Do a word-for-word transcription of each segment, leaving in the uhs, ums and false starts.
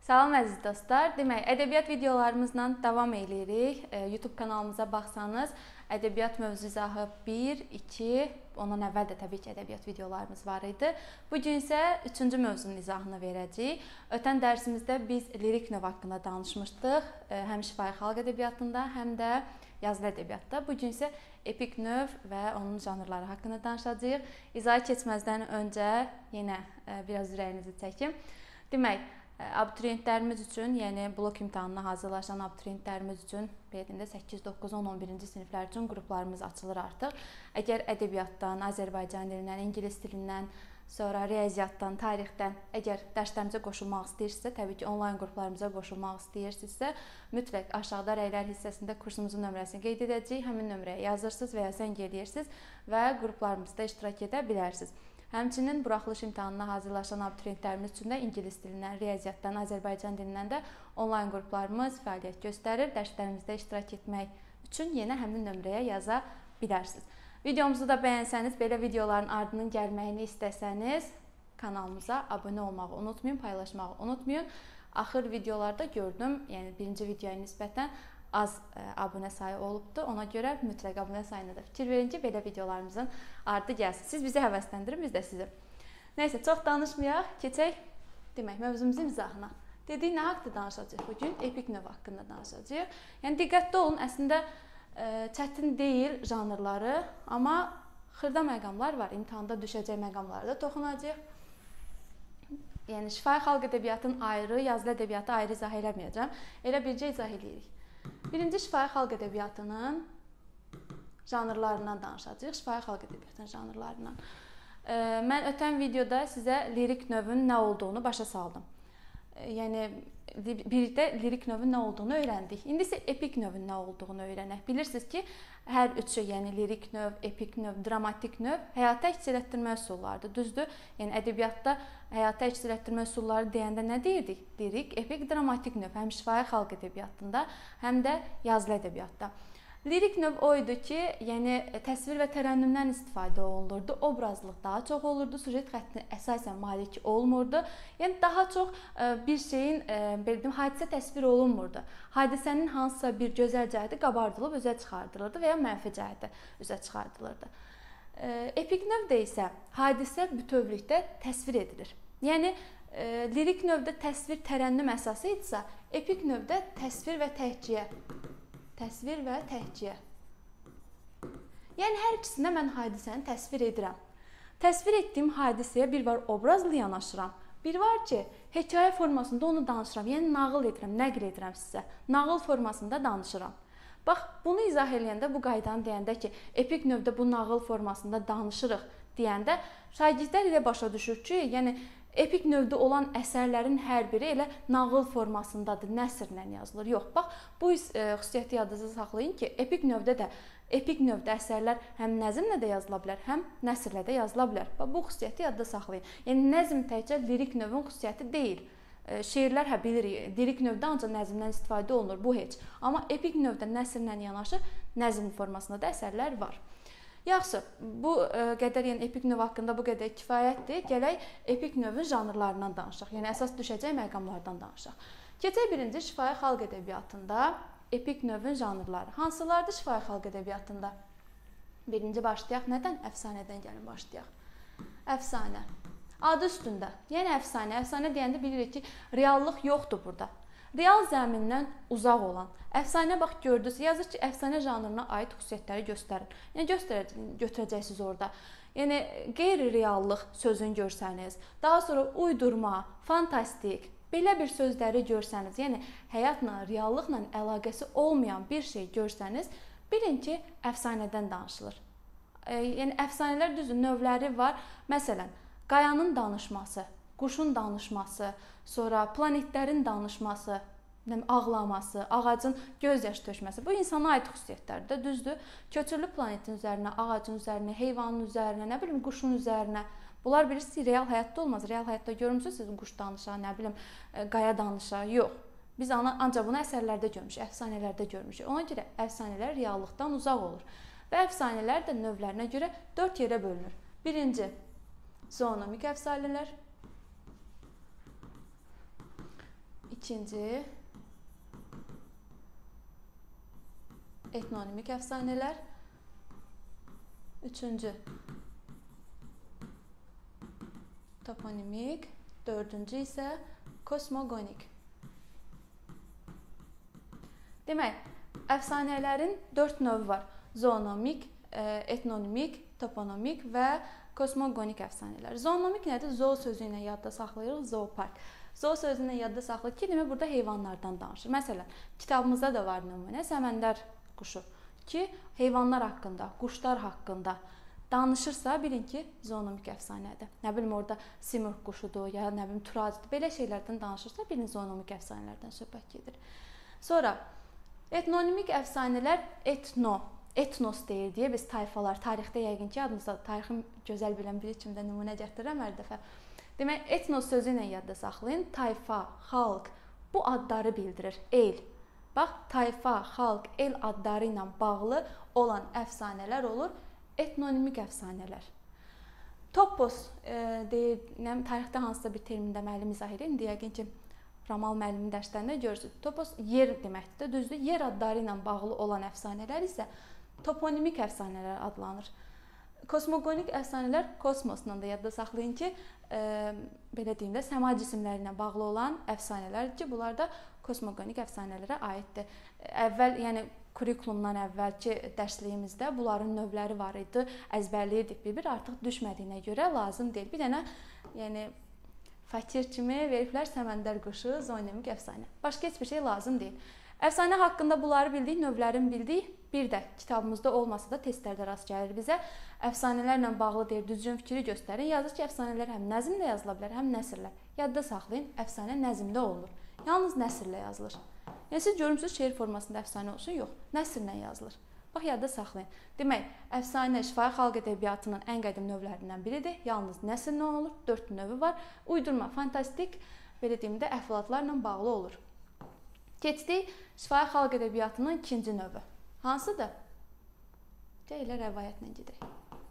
Salam əziz dostlar. Demək, ədəbiyyat videolarımızla davam edirik. YouTube kanalımıza baxsanız, ədəbiyyat mövzu izahı bir, iki, ondan əvvəl də təbii ki, ədəbiyyat videolarımız var idi. Bu gün isə üçüncü mövzunun izahını verəcəyik. Ötən dərsimizdə biz lirik növ haqqında danışmışdıq. Həm şifahi xalq ədəbiyyatında, həm də yazılı ədəbiyyatda. Bu gün isə epik növ və onun janrları haqqında danışacağıq. İzahı keçməzdən öncə yenə biraz ürəyinizi çəkim. Demək, abituriyentlərimiz üçün, yəni blok imtahanına hazırlaşan abituriyentlərimiz üçün belində səkkiz, doqquz, on, on birinci siniflər üçün qruplarımız açılır artıq. Əgər ədəbiyyatdan, Azərbaycan dilindən, ingilis dilindən, sonra riyaziyyatdan, tarixdən, əgər dərslərimizə qoşulmaq istəyirsinizsə, təbii ki, onlayn qruplarımıza qoşulmaq istəyirsinizsə, mütləq aşağıda rəylər hissəsində kursumuzun nömrəsini qeyd edəcəyik. Həmin nömrəyə yazırsınız və ya zəng edirsiniz və qruplarımızda iştirak edə bilərsiniz. Həmçinin buraxılış imtahanına hazırlaşan abituriyentlərimiz üçün də ingilis dilindən, riyaziyyatdan, Azərbaycan dilindən də onlayn qruplarımız fəaliyyət göstərir. Dərslərimizdə iştirak etmək üçün yenə həmin nömrəyə yaza bilərsiniz. Videomuzu da bəyənsəniz, belə videoların ardının gəlməyini istəsəniz, kanalımıza abunə olmağı unutmayın, paylaşmağı unutmayın. Axır videolarda gördüm, yəni birinci videoya nisbətən az abunə sayı olubdur. Ona görə mütləq abunə sayına da fikir verin ki, belə videolarımızın ardı gəlsin. Siz bizi həvəsləndirin, biz də sizi. Nəysə, çox danışmayaq, keçək demək mövzumuzun izahına. Dedik, nə haqqında danışacağıq bugün? Epik növ haqqında danışacağıq. Yəni diqqətli olun, əslində çətin deyil janrları, amma xırda məqamlar var. İmtahanda düşəcək məqamlara da toxunacağıq. Yəni şifahi xalq ədəbiyyatının ayrı, yazılı ədəbiyyatı ayrı izah eləməyəcəm. Elə bircə izah edirik. Birinci şifahi xalq ədəbiyyatının janrlarından danışacağıq. Şifahi xalq ədəbiyyatının janrlarından. Mən ötən videoda sizə lirik növün nə olduğunu başa saldım. Yəni birlikdə lirik növün nə olduğunu öyrəndik. İndi isə epik növün nə olduğunu öyrənək. Bilirsiniz ki, hər üçü, yəni lirik növ, epik növ, dramatik növ həyata əks etdirmə üsullarıdır. Düzdür? Yəni ədəbiyyatda həyata əks etdirmə üsulları deyəndə nə deyirdik? Lirik, epik, dramatik növ həm şifahi xalq ədəbiyyatında, həm də yazılı ədəbiyyatda. Lirik növ o idi ki, yəni təsvir və tərənnümdən istifadə olunurdu. Obrazlıq daha çox olurdu, sujet xəttinə əsasən malik olmurdu. Yəni daha çox bir şeyin, belə deyim, hadisə təsvir olunmurdu. Hadisənin hansısa bir gözəl cəhəti qabardılıb üzə çıxardılırdı və ya mənfi cəhəti üzə çıxardılırdı. Epik növdə isə hadisə bütövlükdə təsvir edilir. Yəni lirik növdə təsvir tərənnüm əsası idisə, epik növdə təsvir və təhciyə Təsvir və təhciyə. Yəni, hər ikisində mən hadisəni təsvir edirəm. Təsvir etdiyim hadisəyə bir var obrazla yanaşıram. Bir var ki, hekayə formasında onu danışıram. Yəni, nağıl edirəm, nəql edirəm sizə. Nağıl formasında danışıram. Bax, bunu izah eləyəndə, bu qaydanı deyəndə ki, epik növdə bu nağıl formasında danışırıq deyəndə, şagirdlər elə başa düşür ki, yəni, epik növdə olan əsərlərin hər biri elə nağıl formasındadır, nəsrlə yazılır. Yox, bax, bu xüsusiyyəti yadınızda saxlayın ki, epik növdə də, epik növdə əsərlər həm nəzmlə də yazıla bilər, həm nəsrlə də yazıla bilər. Bax, bu xüsusiyyəti yadda saxlayın. Yəni, nəzm təkcə lirik növün xüsusiyyəti deyil. Şeirlər, hə, bilirik, lirik növdə ancaq nəzmdən istifadə olunur, bu heç. Amma epik növdə nəsrlə yanaşı nəzm formasında da əsərlər var. Yaxşı, bu qədər, yəni epik növ haqqında bu qədər kifayətdir. Gələk epik növün janrlarından danışaq. Yəni əsas düşəcək məqamlardan danışaq. Keçək birinci şifahi xalq ədəbiyyatında epik növün janrları. Hansılardır şifahi xalq ədəbiyyatında? Birinci başlayaq. Nədən? Əfsanədən gəlin başlayaq. Əfsanə. Adı üstündə. Yəni əfsanə. Əfsanə deyəndə bilirik ki, reallıq yoxdur burada. Real zəmindən uzaq olan. Əfsanə, bax, gördünüz, yazır ki, əfsanə janrına aid xüsusiyyətləri göstərin. Yəni, göstərəcəksiniz orada. Yəni, qeyri-reallıq sözünü görsəniz, daha sonra uydurma, fantastik, belə bir sözləri görsəniz, yəni həyatla, reallıqla əlaqəsi olmayan bir şey görsəniz, bilin ki, əfsanədən danışılır. Yəni, əfsanələr düzdür, növləri var. Məsələn, qayanın danışması, quşun danışması, sonra planetlərin danışması, ağlaması, ağacın göz yaşı tökməsi. Bu insana aid xüsusiyyətlərdir, düzdür. Köçürlü planetin üzərinə, ağacın üzərinə, heyvanın üzərinə, nə bilim, quşun üzərinə. Bunlar bilirsiniz, real həyatda olmaz. Real həyatda görmüsünüz, siz quş danışa, nə bilim, qaya danışa. Yox. Biz ancaq bunu əsərlərdə görmüşük, əfsanələrdə görmüşük. Ona görə əfsanələr reallıqdan uzaq olur. Və əfsanələr də növlərinə görə dörd yerə bölünür. Birinci, zoonomik əfsanələr. İkinci, etnonimik əfsanələr. Üçüncü, toponimik. Dördüncü isə kosmogonik. Demək, əfsanələrin dörd növü var. Zoonomik, etnonimik, toponomik və kosmogonik əfsanələr. Zoonomik nədir? Zoo sözü ilə yadda saxlayırıq, zoopark. Zoo sözü ilə yadda saxlayırıq ki, demək, burada heyvanlardan danışır. Məsələn, kitabımızda da var nümunə, səməndər quşu ki, heyvanlar haqqında, quşlar haqqında danışırsa, bilin ki, zoonomik əfsanədir. Nə bilim, orada simurq quşudur, ya nə bilim, turacıdır. Belə şeylərdən danışırsa, bilin, zoonomik əfsanələrdən söhbət gedir. Sonra, etnonimik əfsanələr etno, etnos deyir deyə biz tayfalar, tarixdə yəqin ki, adınızda tarixi gözəl bilən bir kimdə nümunə gətirirəm hər dəfə. Demək, etnos sözü ilə yadda saxlayın. Tayfa, xalq bu adları bildirir. El. Bax, tayfa, xalq, el adları ilə bağlı olan əfsanələr olur. Etnonimik əfsanələr. Topos e, deyir, tarixdə hansısa bir termində müəllim izah edir. İndi yəqin ki, Ramal müəllimin dərslərində görürsünüz. Topos yer deməkdir, düzdür. Yer adları ilə bağlı olan əfsanələr isə toponimik əfsanələr adlanır. Kosmogonik əfsanələr kosmosla da yadda saxlayın ki, e, belə deyim də, səma cisimləri ilə bağlı olan əfsanələr ki, bunlar da kosmogonik əfsanələrə aiddir. Əvvəl, yəni kurikulumdan əvvəlki dərsliyimizdə bunların növləri var idi, əzbərləyirdik bir-bir, artıq düşmədiyinə görə lazım deyil. Bir dənə, yəni fakir kimi veriblər səməndər quşu, zoonomik əfsanə. Başqa heç bir şey lazım deyil. Əfsanə haqqında bunları bildik, növlərini bildik. Bir də kitabımızda olmasa da testlərdə rast gəlir bizə. Əfsanələrlə bağlı deyir, düzgün fikri göstərin. Yazır ki, əfsanələr həm nəzmlə yazıla bilər, həm nəsrlə. Yadda saxlayın, əfsanə nəzmdə olunur. Yalnız nəsrlə yazılır. Yəni, siz görmüsünüz, şeir formasında əfsanə olsun, yox, nəsrlə yazılır. Bax, yadda saxlayın. Demək, əfsanə şifahi xalq ədəbiyyatının ən qədim növlərindən biridir. Yalnız nəsrlə olur, dörd növü var. Uydurma, fantastik, belə deyim də, əhvalatlarla bağlı olur. Keçdik, şifahi xalq ədəbiyyatının ikinci növü. Hansıdır? Elə rəvayətlə gedək.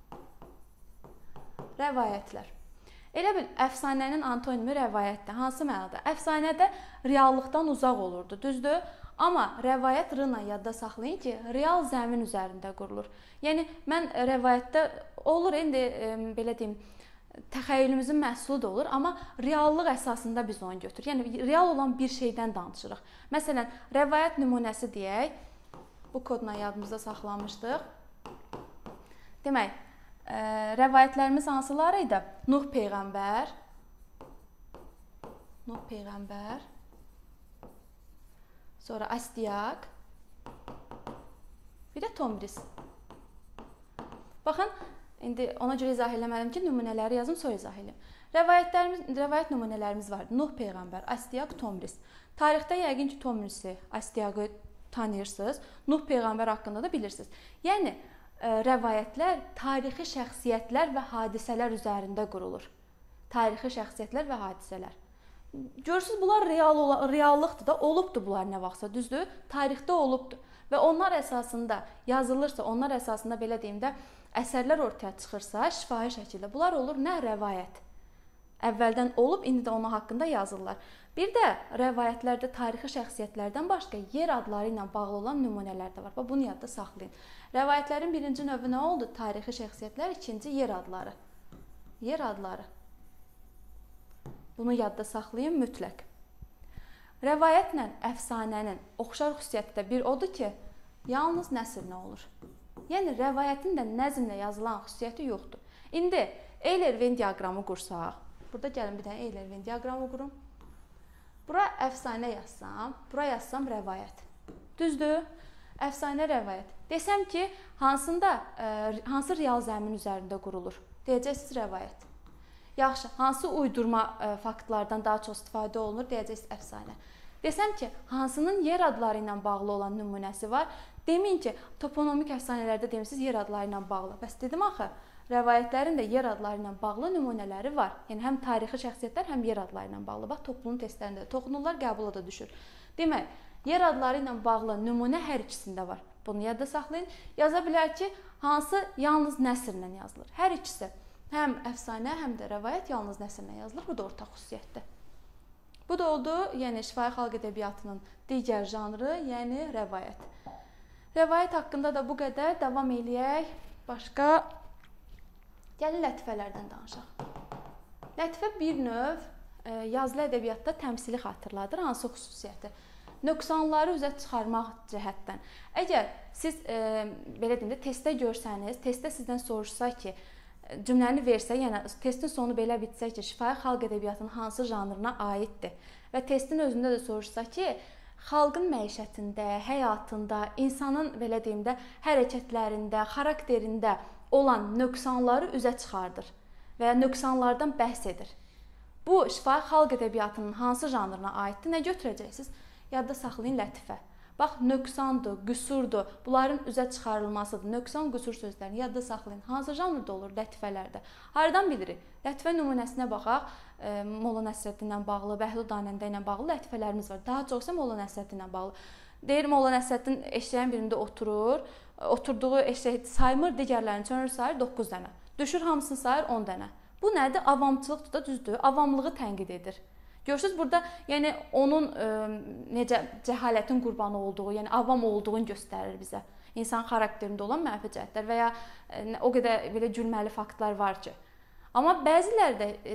Rəvayətlər. Elə bil, əfsanənin antonimi rəvayətdir. Hansı mənada? Əfsanədə reallıqdan uzaq olurdu, düzdür? Amma rəvayət rına yadda saxlayın ki, real zəmin üzərində qurulur. Yəni, mən rəvayətdə olur, indi belə deyim, təxəyyülümüzün məhsulu da olur, amma reallıq əsasında biz onu götürür. Yəni, real olan bir şeydən danışırıq. Məsələn, rəvayət nümunəsi deyək, bu kodla yadımızda saxlamışdıq. Demək, rəvayətlərimiz hansılar idi? Nuh Peyğəmbər, Nuh Peyğəmbər, sonra Astiaq, bir də Tomris. Baxın, indi ona görə izah eləmədim ki, nümunələri yazım, sonra izah eləyim. Rəvayət nümunələrimiz vardı. Nuh Peyğəmbər, Astiaq, Tomris. Tarixdə yəqin ki, Tomrisi, Astiaqı tanıyırsınız. Nuh Peyğəmbər haqqında da bilirsiniz. Yəni, rəvayətlər tarixi şəxsiyyətlər və hadisələr üzərində qurulur. Tarixi şəxsiyyətlər və hadisələr. Görürsünüz, bunlar real, reallıqdır da, olubdur bunlar nə vaxtsa, düzdür? Tarixdə olubdur. Və onlar əsasında yazılırsa, onlar əsasında belə deyim də, əsərlər ortaya çıxırsa, şifahi şəkildə, bunlar olur nə? Rəvayət. Əvvəldən olub, indi də onun haqqında yazırlar. Bir də rəvayətlərdə tarixi şəxsiyyətlərdən başqa yer adları ilə bağlı olan nümunələr də var. Bunu yadda saxlayın. Rəvayətlərin birinci növü nə oldu? Tarixi şəxsiyyətlər, ikinci yer adları. Yer adları. Bunu yadda saxlayın mütləq. Rəvayətlə əfsanənin oxşar xüsusiyyəti də bir odur ki, yalnız nəsrlə olur. Yəni, rəvayətin də nəzmlə yazılan xüsusiyyəti yoxdur. İndi Eyler-Venn diaqramı qursaq, burada gəlin bir dənə Eyler-Venn diaqramı qurum. Bura əfsanə yazsam, bura yazsam rəvayət. Düzdür? Əfsanə rəvayət. Desəm ki, hansında, hansı real zəmin üzərində qurulur? Deyəcəksiniz rəvayət. Yaxşı, hansı uydurma faktlardan daha çox istifadə olunur? Deyəcəksiniz əfsanə. Desəm ki, hansının yer adları ilə bağlı olan nümunəsi var? Deməyin ki, toponomik əfsanələrdə demişsiniz yer adları ilə bağlı. Bəs dedim axı, rəvayətlərin də yer adları ilə bağlı nümunələri var. Yəni, həm tarixi şəxsiyyətlər, həm yer adları ilə bağlı. Bax, toplunun testlərində də toxunurlar, qəbula da düşür. Demək, yer adları ilə bağlı nümunə hər ikisində var. Bunu yadda saxlayın. Yaza bilər ki, hansı yalnız nəsrlə yazılır. Hər ikisi, həm əfsanə, həm də rəvayət yalnız nəsrlə yazılır. Bu da ortaq xüsusiyyətdir. Bu da oldu, yəni şifahi xalq ədəbiyyatının digər janrı, yəni rəvayət. Rəvayət haqqında da bu qədər. Davam eləyək. Başqa gəlin lətifələrdən danışaq. Lətifə bir növ yazılı ədəbiyyatda təmsili xatırladır. Hansı xüsusiyyəti? Nöqsanları üzə çıxarmaq cəhətdən. Əgər siz e, belə deyim də testdə görsəniz, testdə sizdən soruşsa ki, cümləni versə, yəni testin sonu belə bitsə ki, şifahi xalq ədəbiyyatının hansı janrına aiddir və testin özündə də soruşsa ki, xalqın məişətində, həyatında, insanın belə deyim də hərəkətlərində, xarakterində olan nöqsanları üzə çıxardır və ya nöqsanlardan bəhs edir. Bu şifahi xalq ədəbiyyatının hansı janrına aiddir? Nə götürəcəksiniz? Yadda saxlayın lətifə. Bax, nöqsandır, qüsurdur, bunların üzə çıxarılmasıdır. Nöqsan, qüsur sözlərini yadda saxlayın. Hansı janrda olur lətifələrdə? Haradan bilirik? Lətifə nümunəsinə baxaq. E, Molla Nəsrəddin ilə bağlı, Bəhlul Danəndə ilə bağlı lətifələrimiz var. Daha çox isə Molla Nəsrəddin ilə bağlı. Deyir, Molla Nəsrəddin eşəyin birində oturur, oturduğu eşək saymır, digərlərini çönür sayır doqquz dənə. Düşür hamısını sayır on dənə. Bu nədir? Avamçılıqdır da, düzdür. Avamlığı tənqid edir. Görürsünüz, burada yəni onun e, necə cəhalətin qurbanı olduğu, yəni avam olduğunu göstərir bizə. İnsan xarakterində olan mənfi cəhətlər və ya e, o qədər belə gülməli faktlar var ki. Amma bəziləri də e,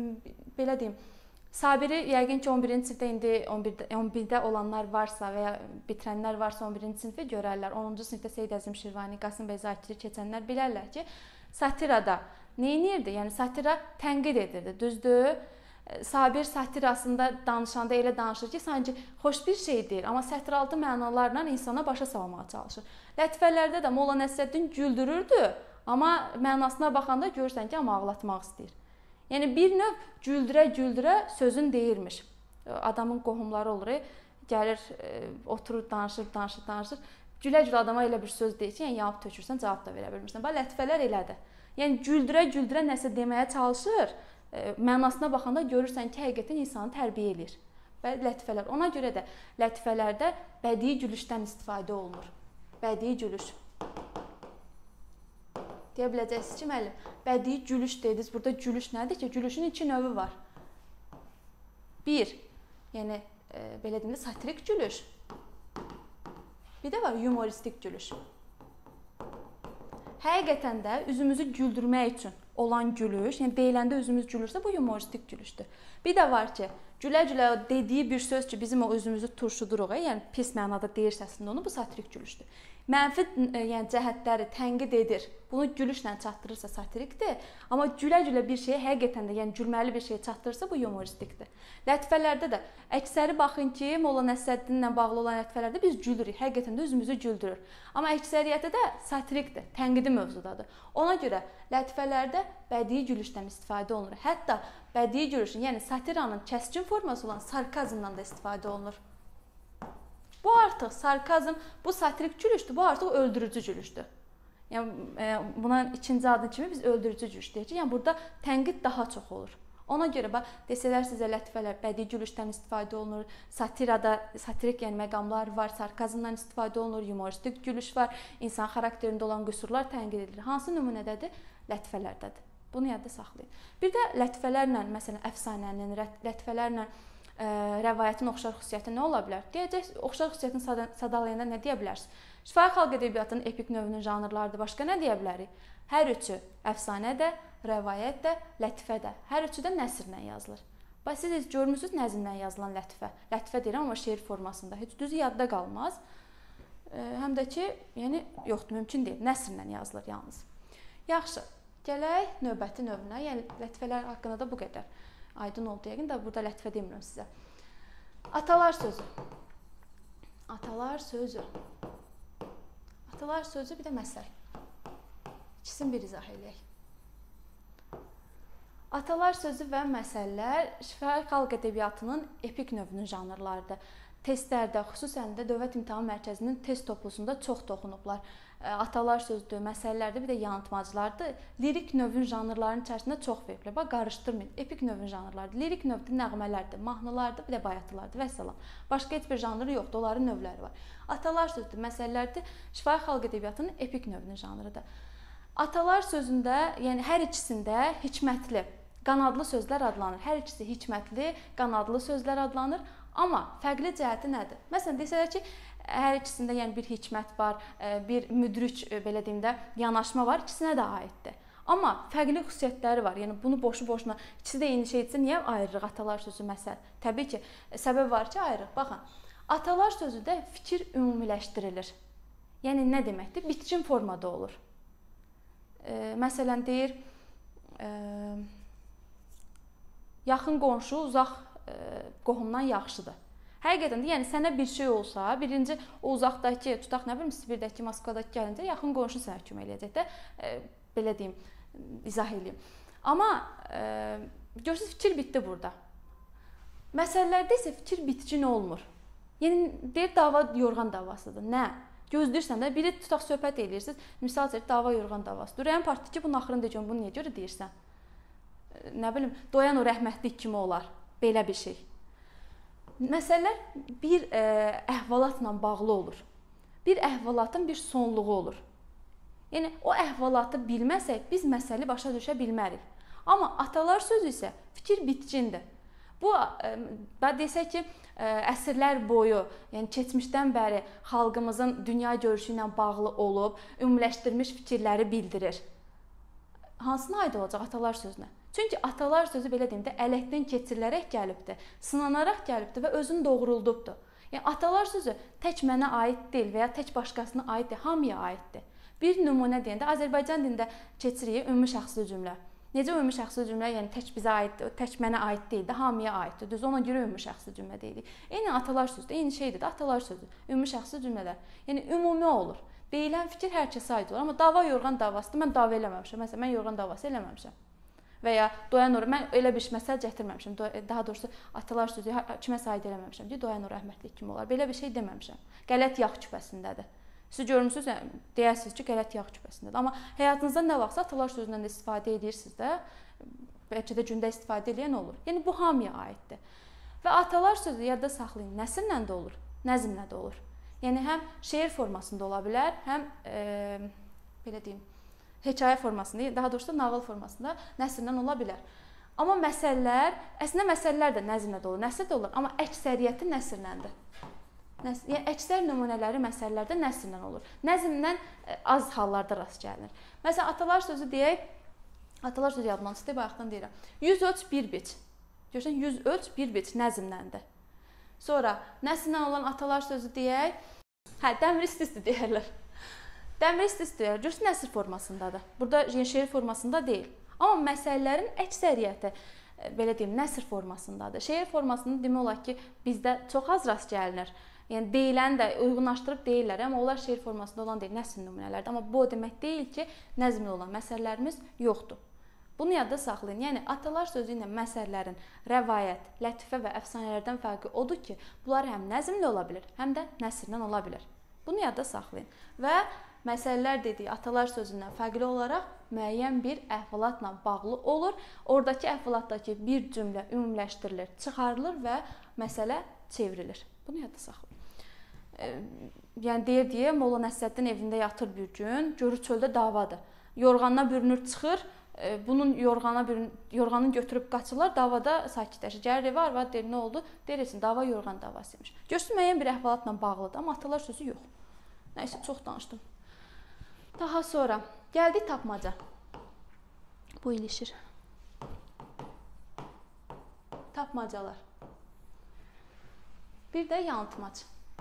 belə deyim, Sabiri yəqin ki on birinci sinifdə indi on birdə olanlar varsa və ya bitirənlər varsa on birinci sinifdə görərlər. onuncu sinifdə Seyid Əzim Şirvani, Qasım bəy Zakiri keçənlər bilərlər ki, satirada nə edirdi? Yəni satira tənqid edirdi, düzdür? Sabir satirasında danışanda elə danışır ki, sanki xoş bir şey deyir, amma sətiraltı mənalarla insana başa salmağa çalışır. Lətifələrdə də Molla Nəsrəddin güldürürdü, amma mənasına baxanda görürsən ki, amma ağlatmaq istəyir. Yəni bir növ güldürə-güldürə sözün deyirmiş. Adamın qohumları olur, gəlir, oturur, danışır, danışır, danışır. Gülə-gülə adama elə bir söz deyir ki, yəni yanıb tökürsən, cavab da verə bilmirsən. Bax, lətifələr elədir. Yəni güldürə-güldürə nəsə deməyə çalışır. Mənasına baxanda görürsən ki, həqiqətən insanı tərbiyə edir. Və lətifələr. Ona görə də lətifələrdə bədii gülüşdən istifadə olunur. Bədii gülüş. Deyə biləcəksiniz ki, müəllim, bədii gülüş dediniz. Burada gülüş nədir ki? Gülüşün iki növü var. Bir, yəni e, belə deyim də satirik gülüş. Bir də var humoristik gülüş. Həqiqətən də üzümüzü güldürmək üçün olan gülüş, yəni deyiləndə üzümüz gülürsə bu humoristik gülüşdür. Bir də var ki, gülə-gülə dediyi bir söz ki, bizim o özümüzü turşuduruq, yəni pis mənada deyir səsində onu, bu satirik gülüşdür. Mənfi yəni cəhətləri tənqid edir. Bunu gülüşlə çatdırırsa satirikdir, amma gülə-gülə bir şeyə həqiqətən də, yəni gülməli bir şey çatdırırsa bu humoristikdir. Lətifələrdə də əksəri baxın ki, Molla Nəsrəddinlə bağlı olan lətifələrdə biz gülürük, həqiqətən də üzümüzü güldürür. Amma əksəriyyəti də satirikdir, tənqidi mövzudadır. Ona görə lətifələrdə bədii gülüşdən istifadə olunur. Hətta bədii gülüşün, yəni satiranın kəskin forması olan sarkazmdan da istifadə olunur. Bu artıq sarkazm, bu satirik gülüşdür, bu artıq öldürücü gülüşdür. Yəni e, buna ikinci adı kimi biz öldürücü gülüş deyəcəyik. Yəni burada tənqid daha çox olur. Ona görə bax desələr sizə lətifələr bədii gülüşdən istifadə olunur, satirada satirik yəni məqamlar var, sarkazmdan istifadə olunur, humoristik gülüş var, insan xarakterində olan qüsurlar tənqid edilir. Hansı nümunədədir? Lətifələrdədir. Bunu yadda saxlayın. Bir də lətifələrlə, məsələn, əfsanənin, lətifələrlə ə, rəvayətin oxşar xüsusiyyəti nə ola bilər? Deyəcək, oxşar xüsusiyyətini sadalayanda nə deyə bilərsiniz? Şifahi xalq ədəbiyyatının epik növünün janrlarıdır. Başqa nə deyə bilərik? Hər üçü əfsanə də, rəvayət də, lətifə də. Hər üçü də nəsrlə yazılır. Bax, siz heç görmürsünüz nəzmlə yazılan lətifə. Lətifə deyirəm, amma şeir formasında. Heç düzü yadda qalmaz. E, həm də ki, yəni, yoxdur, mümkün deyil. Nəsrlə yazılır yalnız. Yaxşı, gələk növbəti növünə. Yəni, lətifələr haqqında da bu qədər. Aydın oldu, yəqin də burada lətifə demirəm sizə. Atalar sözü. Atalar sözü. Atalar sözü, bir də məsəl. İkisini bir izah edək. Atalar sözü və məsəllər şifahi xalq ədəbiyyatının epik növünün janrlarıdır. Testlərdə, xüsusən də Dövlət İmtahan Mərkəzinin test toplusunda çox toxunublar. Atalar sözüdür, məsəllərdə, bir də yanıltmacılardır. Lirik növün janrlarının içərisində çox veriblər. Bax, qarışdırmayın. Epik növün janrlarıdır. Lirik növdə nəğmələrdir, mahnılardır, bir də bayatılardır və salam. Başqa heç bir janrı yoxdur, onların növləri var. Atalar sözüdür, məsəllərdir. Şifahi xalq ədəbiyyatının epik növünün janrıdır. Atalar sözündə, yəni hər ikisində hikmətli, qanadlı sözlər adlanır. Hər ikisi hikmətli, qanadlı sözlər adlanır. Amma fərqli cəhəti nədir? Məsələn, desələr ki, hər ikisində yəni bir hikmət var, bir müdrik belə deyim də yanaşma var, ikisinə də aiddir. Amma fərqli xüsusiyyətləri var. Yəni bunu boşu-boşuna ikisi də eyni şeydirsə niyə ayırırıq atalar sözü məsəl? Təbii ki, səbəb var ki, ayırırıq. Baxın, atalar sözüdə fikir ümumiləşdirilir. Yəni nə deməkdir? Bitkin formada olur. E, məsələn deyir, e, yaxın qonşu uzaq e, qohumdan yaxşıdır. Həqiqətən də, yəni sənə bir şey olsa, birinci o uzaqdakı, tutaq nə bilim, Sibirdəki, Moskvadakı gəlincə yaxın qonşu sənə kömək eləyəcək də, e, belə deyim, izah edeyim. Amma e, görürsünüz, fikir bitdi burada. Məsələlərdə isə fikir bitkin olmur. Yəni deyir, dava yorğan davasıdır. Nə? Gözləyirsən də, biri tutaq söhbət eləyirsiniz, misal çəkir, dava yorğan davasıdır. Ürəyin partlayır ki, bunun axırını deyəcəm, bunu niyə görə deyirsən? Nə bilim, doyan o rəhmətlik kimi olar, belə bir şey. Məsələlər bir ə, əhvalatla bağlı olur. Bir əhvalatın bir sonluğu olur. Yəni, o əhvalatı bilməsək, biz məsələ başa düşə bilmərik. Amma atalar sözü isə fikir bitkindir. Bu, ə, desək ki, ə, əsrlər boyu, yəni keçmişdən bəri xalqımızın dünya görüşü ilə bağlı olub, ümumiləşdirilmiş fikirləri bildirir. Hansına aid olacaq atalar sözünə? Çünki atalar sözü belə deyim də ələkdən keçirilərək gəlibdir, sınanaraq gəlibdir və özünü doğruldubdur. Yəni atalar sözü tək mənə aid deyil və ya tək başqasına aid deyil, hamıya aiddir. Bir nümunə deyəndə Azərbaycan dilində keçirik ümumi şəxsli cümlə. Necə ümumi şəxsli cümlə, yəni tək bizə aiddir, tək mənə aid deyil də, hamıya aiddir. Düz ona görə ümumi şəxsli cümlə deyirik. Eyni atalar sözü də eyni şeydir də, atalar sözü, ümumi şəxsli cümlələr. Yəni ümumi olur. Deyilən fikir hər kəsə aid olur. Amma dava yorğan davasıdır, mən dava eləməmişəm. Məsələn, mən yorğan davası eləməmişəm. Və ya doyan oru, mən elə bir məsələ gətirməmişəm. Daha doğrusu atalar sözü kiməsə aid eləməmişəm deyə doyan oru rəhmətlik kimi olar. Belə bir şey deməmişəm. Qələt yağ küpəsindədir. Siz görmüsünüz, deyərsiniz ki, qələt yağ küpəsindədir. Amma həyatınızda nə vaxtsa atalar sözündən də istifadə edirsiniz də, bəlkə də gündə istifadə edən olur. Yəni bu hamıya aiddir. Və atalar sözü yadda saxlayın, nəsrlə də olur, nəzmlə də olur. Yəni həm şeir formasında ola bilər, həm e, belə deyim, hekayə formasında, daha doğrusu nağıl formasında nəsrlə ola bilər. Amma məsələlər, əslində məsələlər də nəzmlə də olur, nəsr də olur, amma əksəriyyəti nəsrləndir. Nəs yəni əksər nümunələri məsələlərdə nəsrlə olur. Nəzmlə az hallarda rast gəlinir. Məsələn, atalar sözü deyək, atalar sözü yadımdan çıxdı, bayaqdan deyirəm. yüz ölç bir biç. Görürsən, yüz ölç bir biç nəzmləndir. Sonra nəsrlə olan atalar sözü deyək, hə, dəmir isti-isti deyərlər. Dəmir isti-isti deyərlər, görürsən, nəsr formasındadır. Burada şeir formasında deyil. Amma məsələlərin əksəriyyəti, belə deyim, nəsr formasındadır. Şeir formasında demək olar ki, bizdə çox az rast gəlinir. Yəni, deyiləni də uyğunlaşdırıb deyirlər, amma onlar şeir formasında olan deyil, nəsr nümunələrdir. Amma bu o demək deyil ki, nəzmli olan məsələlərimiz yoxdur. Bunu yadda saxlayın. Yəni, atalar sözü ilə məsələlərin rəvayət, lətifə və əfsanələrdən fərqi odur ki, bunlar həm nəzmli ola bilir, həm də nəsrlə ola bilir. Bunu yadda saxlayın. Və məsələlər dediyi atalar sözündən fərqli olaraq müəyyən bir əhvalatla bağlı olur. Oradakı əhvalatdakı bir cümlə ümumiləşdirilir, çıxarılır və məsələ çevrilir. Bunu yadda saxlayın. E, yəni, deyir deyə, Molla Nəsrəddin evində yatır bir gün, görür çöldə davadır. Yorğanına bürünür, çıxır, e, bunun yorğana bürün, yorğanını götürüb qaçırlar, davada sakitləşir. Gəlir evə, arvad deyir, nə oldu? Deyir etsin, dava yorğan davasıymış. Görsün, müəyyən bir əhvalatla bağlıdır, amma atalar sözü yox. Nəysə, çox danışdım. Daha sonra gəldik tapmaca. Bu ilişir. Tapmacalar. Bir də yanıltmac.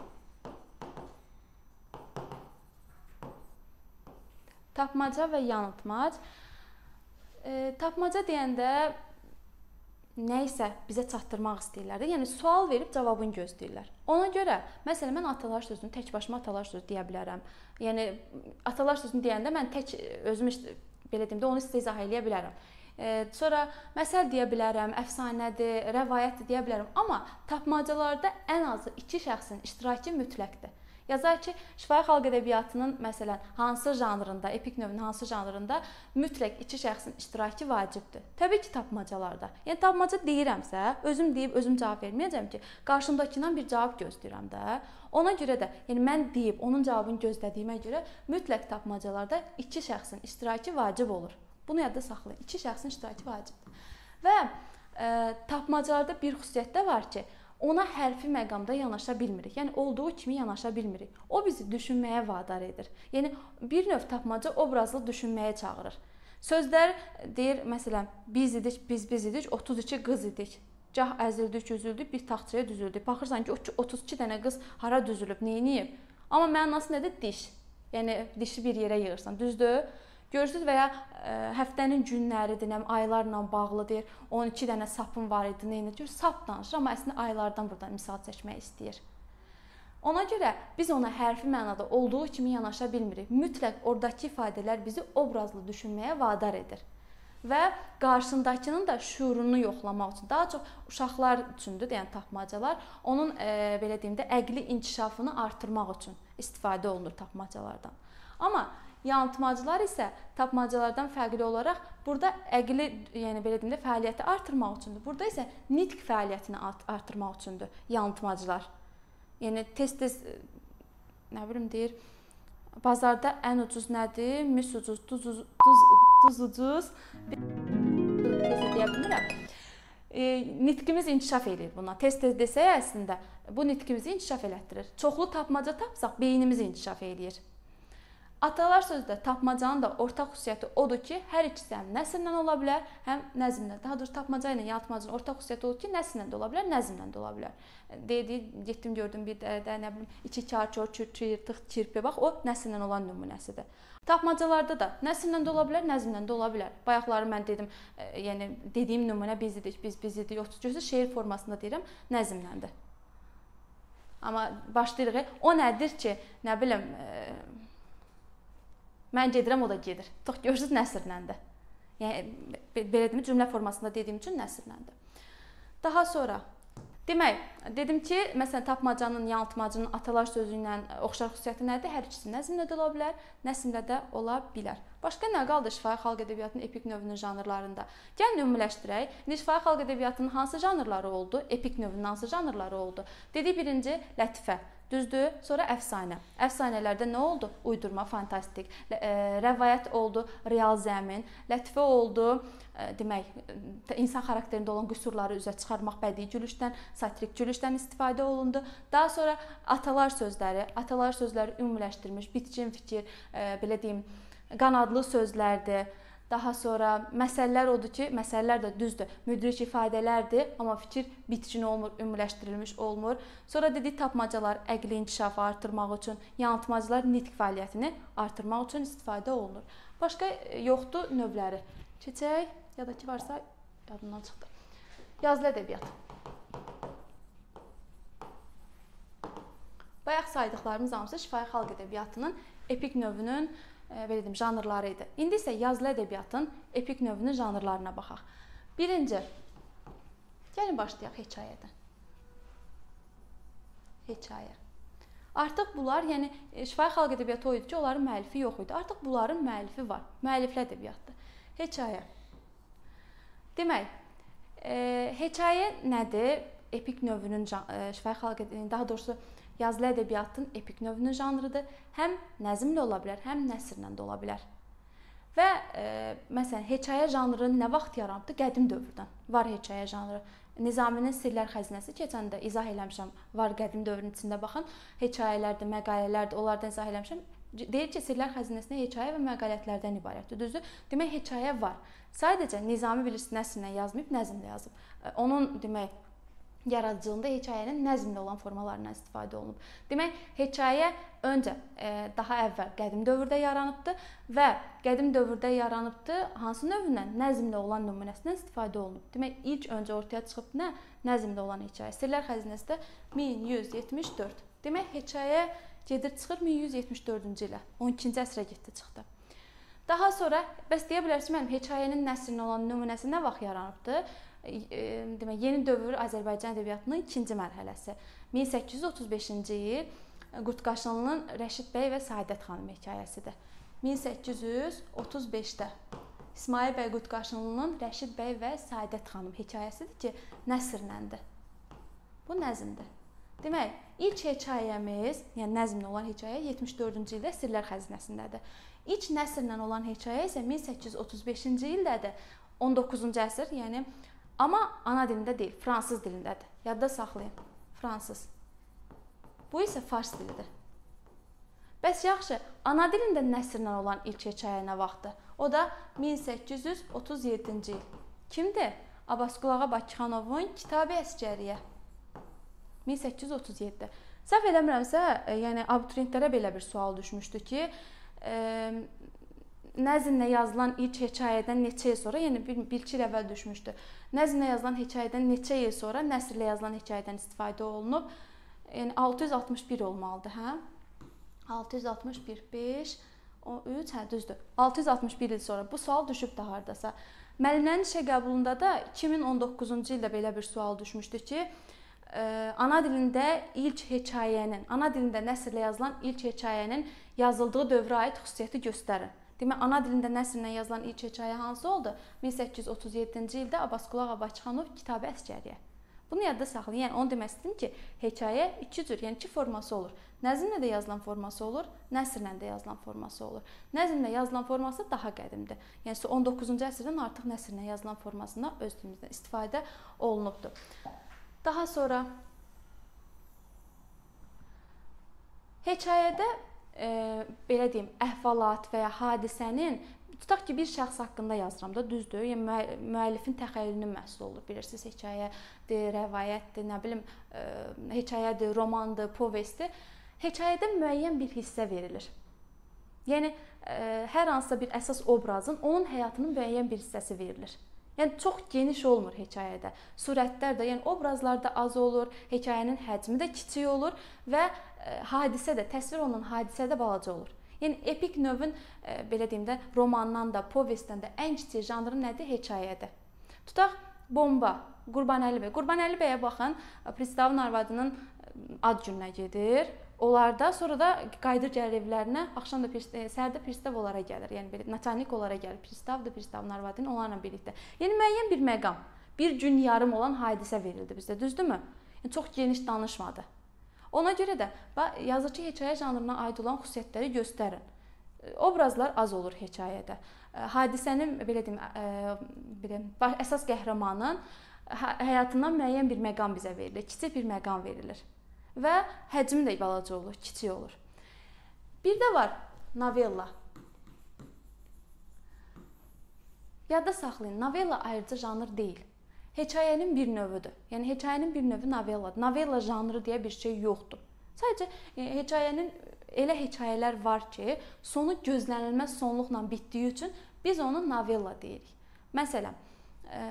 Tapmaca və yanıltmac. E, tapmaca deyəndə nə isə bizə çatdırmaq istəyirlər. Yəni, sual verib cavabını gözləyirlər. Ona görə, məsələn, mən atalar sözünü, tək başıma atalar sözü deyə bilərəm. Yəni, atalar sözünü deyəndə mən tək özüm belə deyim də onu sizə izah eləyə bilərəm. E, sonra məsəl deyə bilərəm, əfsanədir, rəvayətdir deyə bilərəm. Amma tapmacalarda ən azı iki şəxsin iştirakı mütləqdir. Yazar ki, şifahi xalq ədəbiyyatının məsələn hansı janrında, epik növünün hansı janrında mütləq iki şəxsin iştirakı vacibdir. Təbii ki, tapmacalarda. Yəni tapmaca deyirəmsə, özüm deyib özüm cavab verməyəcəm ki, qarşımdakından bir cavab gözləyirəm də. Ona görə də, yəni mən deyib onun cavabını gözlədiyimə görə mütləq tapmacalarda iki şəxsin iştirakı vacib olur. Bunu yadda saxlayın. İki şəxsin iştirakı vacibdir. Və e, tapmacalarda bir xüsusiyyət də var ki, ona hərfi məqamda yanaşa bilmirik. Yəni olduğu kimi yanaşa bilmirik. O bizi düşünməyə vadar edir. Yəni bir növ tapmaca obrazlı düşünməyə çağırır. Sözlər deyir, məsələn, biz idik, biz biz idik, otuz iki qız idik. Gah əzildik, üzüldük, bir taxtçaya düzüldük. Baxırsan ki, otuz iki dənə qız hara düzülüb, neyiniyib? Amma mənası nədir? Diş. Yəni dişi bir yerə yığırsan, düzdür? Görürsünüz və ya ə, həftənin günləridir, nəm aylarla bağlıdır. on iki dənə sapın var idi, neyinə? Sap danışır, amma əslində aylardan buradan misal çəkmək istəyir. Ona görə biz ona hərfi mənada olduğu kimi yanaşa bilmirik. Mütləq oradakı ifadələr bizi obrazlı düşünməyə vadar edir. Və qarşındakının da şuurunu yoxlamaq üçün, daha çox uşaqlar üçündür, yəni tapmacalar, onun e, belə deyim də əqli inkişafını artırmaq üçün istifadə olunur tapmacalardan. Amma yanıltmacılar isə tapmacalardan fərqli olaraq burada əqli, yəni belə deyim də fəaliyyəti artırmaq üçündür. Burada isə nitq fəaliyyətini artırmaq üçündür yanıltmacılar. Yəni tez-tez nə bilim deyir, bazarda ən ucuz nədir? Mis ucuz, duz ucuz, duz ucuz. Tez deyə bilmirəm. E, nitqimiz inkişaf edir buna. Tez-tez desək əslində bu nitqimizi inkişaf elətdirir. Çoxlu tapmaca tapsaq beynimiz inkişaf edir. Atalar sözdə tapmacanın da ortaq xüsusiyyəti odur ki, hər ikisi həm nəsrlə ola bilər, həm nəzmlə. Daha doğrusu tapmaca ilə yanıltmacanın ortaq xüsusiyyəti odur ki, nəsrlə də ola bilər, nəzmlə də ola bilər. Dedi, getdim gördüm bir də, də nə bilim, iki kar, çor, çürçü, yırtıq, çirpi, bax o nəsrlə olan nümunəsidir. Tapmacalarda da nəsrlə də ola bilər, nəzmlə də ola bilər. Bayaqları mən dedim, e, yəni dediyim nümunə biz idik, biz biz idik, otuz gözü şeir formasında deyirəm, nəzmləndir. Amma başlayırıq, o nədir ki, nə bilim, e, mən gedirəm, o da gedir. Çox görürsünüz, nəsrləndir. Yəni, belə deyim, cümlə formasında dediyim üçün nəsrləndir. Daha sonra, demək, dedim ki, məsələn, tapmacanın, yanıltmacının atalar sözü ilə oxşar xüsusiyyəti nədir? Hər ikisi nəzmlə də ola bilər, nəsmlə də ola bilər. Başqa nə qaldı şifahi xalq ədəbiyyatının epik növünün janrlarında? Gəlin ümumiləşdirək. Şifahi xalq ədəbiyyatının hansı janrları oldu? Epik növünün hansı janrları oldu? Dedik, birinci lətifə. Düzdür? Sonra əfsanə. Əfsanələrdə nə oldu? Uydurma, fantastik. Rəvayət oldu, real zəmin. Lətifə oldu, demək, insan xarakterində olan qüsurları üzə çıxarmaq, bədii gülüşdən, satirik gülüşdən istifadə olundu. Daha sonra atalar sözləri, atalar sözləri ümumiləşdirilmiş, bitkin fikir, belə deyim, qanadlı sözlərdir. Daha sonra məsələlər odur ki, məsələlər də düzdür, müdrik ifadələrdir, amma fikir bitkin olmur, ümumiləşdirilmiş olmur. Sonra dedik, tapmacalar əqli inkişafı artırmaq üçün, yanıltmacılar nitq fəaliyyətini artırmaq üçün istifadə olunur. Başqa yoxdur növləri. Keçək, ya da ki varsa yadımdan çıxdı. Yazılı ədəbiyyat. Bayaq saydıqlarımız hamısı şifahi xalq ədəbiyyatının epik növünün belə deyim, janrları idi. İndi isə yazılı ədəbiyyatın epik növünün janrlarına baxaq. Birinci, gəlin başlayaq hekayədən. Hekayə. Artıq bunlar, yəni şifahi xalq ədəbiyyatı o idi ki, onların müəllifi yox idi. Artıq bunların müəllifi var. Müəllifli ədəbiyyatdır. Hekayə. Demək, e, hekayə nədir? Epik növünün, e, şifahi xalq ədəbiyyatının, daha doğrusu yazılı ədəbiyyatın epik növünün janrıdır. Həm nəzmlə ola bilər, həm nəsrlə də ola bilər. Və e, məsələn, hekayə janrı nə vaxt yarandı? Qədim dövrdən var hekayə janrı. Nizaminin Sirlər Xəzinəsi keçəndə izah eləmişəm, var qədim dövrün içində baxın. Hekayələrdir, məqalələrdir, onlardan izah eləmişəm. Deyir ki, Sirlər Xəzinəsinə hekayə və məqalətlərdən ibarətdir. Düzdür? Demək, hekayə var. Sadəcə Nizami bilirsiniz, nəsrlə yazmayıb, nəzmlə yazıb. Onun demək, yaradıcılığında hekayənin nəzmlə olan formalarından istifadə olunub. Demək, hekayə öncə, e, daha əvvəl qədim dövrdə yaranıbdı və qədim dövrdə yaranıbdı hansı növündən? Nəzmlə olan nümunəsindən istifadə olunub. Demək, ilk öncə ortaya çıxıb nə? Nəzmlə olan hekayə. Sirlər Xəzinəsi də min yüz yetmiş dörd. Demək, hekayə gedir çıxır min yüz yetmiş dördüncü ilə. on ikinci əsrə getdi çıxdı. Daha sonra, bəs deyə bilərsiniz, mənim hekayənin nəsrlə olan nümunəsi nə vaxt yaranıbdı? Demək, yeni dövr Azərbaycan ədəbiyyatının ikinci mərhələsi. min səkkiz yüz otuz beşinci il Qurtqaşınlının Rəşid bəy və Səadət xanım hekayəsidir. min səkkiz yüz otuz beşdə İsmail bəy Qurtqaşınlının Rəşid bəy və Səadət xanım hekayəsidir ki, nəsrləndir. Bu nəzmdir. Demək, ilk hekayəmiz, yəni nəzmlə olan hekayə yetmiş dördüncü ildə Sirlər Xəzinəsindədir. İlk nəsrlə olan hekayə isə min səkkiz yüz otuz beşinci ildədir. on doqquzuncu əsr, yəni Amma ana dilində deyil, fransız dilindədir. Yadda saxlayın, fransız. Bu isə fars dilidir. Bəs yaxşı, ana dilində nəsrlə olan ilk hekayə nə vaxtdır? O da min səkkiz yüz otuz yeddinci il. Kimdir? Abbasqulu Bakıxanovun Kitab-ı Əsgəriyə. min səkkiz yüz otuz yeddi. Səhv eləmirəmsə, yəni abituriyentlərə belə bir sual düşmüşdü ki, e, nəzmlə yazılan ilk hekayədən neçə il sonra, yəni bir iki il əvvəl düşmüşdü. Nəzmlə yazılan hekayədən neçə il sonra nəsrlə yazılan hekayədən istifadə olunub? Yəni altı yüz altmış bir olmalıdır, hə? altı yüz altmış bir, beş, on üç, hə düzdür. altı yüz altmış bir il sonra bu sual düşüb də hardasa. Müəllimlərin işə qəbulunda da iki min on doqquzuncu ildə belə bir sual düşmüşdü ki, e, ana dilində ilk hekayənin, ana dilində nəsrlə yazılan ilk hekayənin yazıldığı dövrə aid xüsusiyyəti göstərin. Demək, ana dilində nəsrlə yazılan ilk hekayə hansı oldu? min səkkiz yüz otuz yeddinci ildə Abbasqulu Bakıxanov Kitab-ı Əsgəriyə. Bunu yadda saxlayın. Yəni onu demək istədim ki, hekayə iki cür, yəni iki forması olur. Nəzmlə də yazılan forması olur, nəsrlə də yazılan forması olur. Nəzmlə yazılan forması daha qədimdir. Yəni on doqquzuncu əsrdən artıq nəsrlə yazılan formasında öz dilimizdə istifadə olunubdur. Daha sonra hekayədə e, belə deyim, əhvalat və ya hadisənin, tutaq ki, bir şəxs haqqında yazıram da, düzdür? Yəni müəllifin təxəyyülünün məhsulu olur. Bilirsiniz, hekayədir, rəvayətdir, nə bilim, e, hekayədir, romandır, povestdir. Hekayədə müəyyən bir hissə verilir. Yəni e, hər hansısa bir əsas obrazın onun həyatının müəyyən bir hissəsi verilir. Yəni çox geniş olmur hekayədə. Surətlər də, yəni obrazlar da az olur, hekayənin həcmi də kiçik olur və e, hadisə də, təsvir olunan hadisə də balaca olur. Yəni epik növün e, belə deyim də, romandan da, povestdən də ən kiçik janrı nədir? Hekayədir. Tutaq Bomba, Qurbanəli bəy. Qurbanəli bəyə baxın, Pristavın arvadının ad gününə gedir. Onlarda sonra da qayıdır gəlir evlərinə, axşam da səhərdə pristav onlara gəlir. Yəni belə naçalnik onlara gəlir. Pristav da pristavın arvadının onlarla birlikdə. Yəni müəyyən bir məqam, bir gün yarım olan hadisə verildi bizdə, düzdürmü? Yəni çox geniş danışmadı. Ona görə də yazıcı hekayə janrına aid olan xüsusiyyətləri göstərin. Obrazlar az olur hekayədə. Hadisənin belə deyim, belə əsas qəhrəmanın həyatından müəyyən bir məqam bizə verilir, kiçik bir məqam verilir. Və həcmi də balaca olur, kiçik olur. Bir də var novella. Yadda saxlayın, novella ayrıca janr deyil. Hekayənin bir növüdür. Yəni hekayənin bir növü novelladır. Novella janrı deyə bir şey yoxdur. Sadəcə e, hekayənin elə hekayələr var ki, sonu gözlənilməz sonluqla bitdiyi üçün biz onu novella deyirik. Məsələn, e,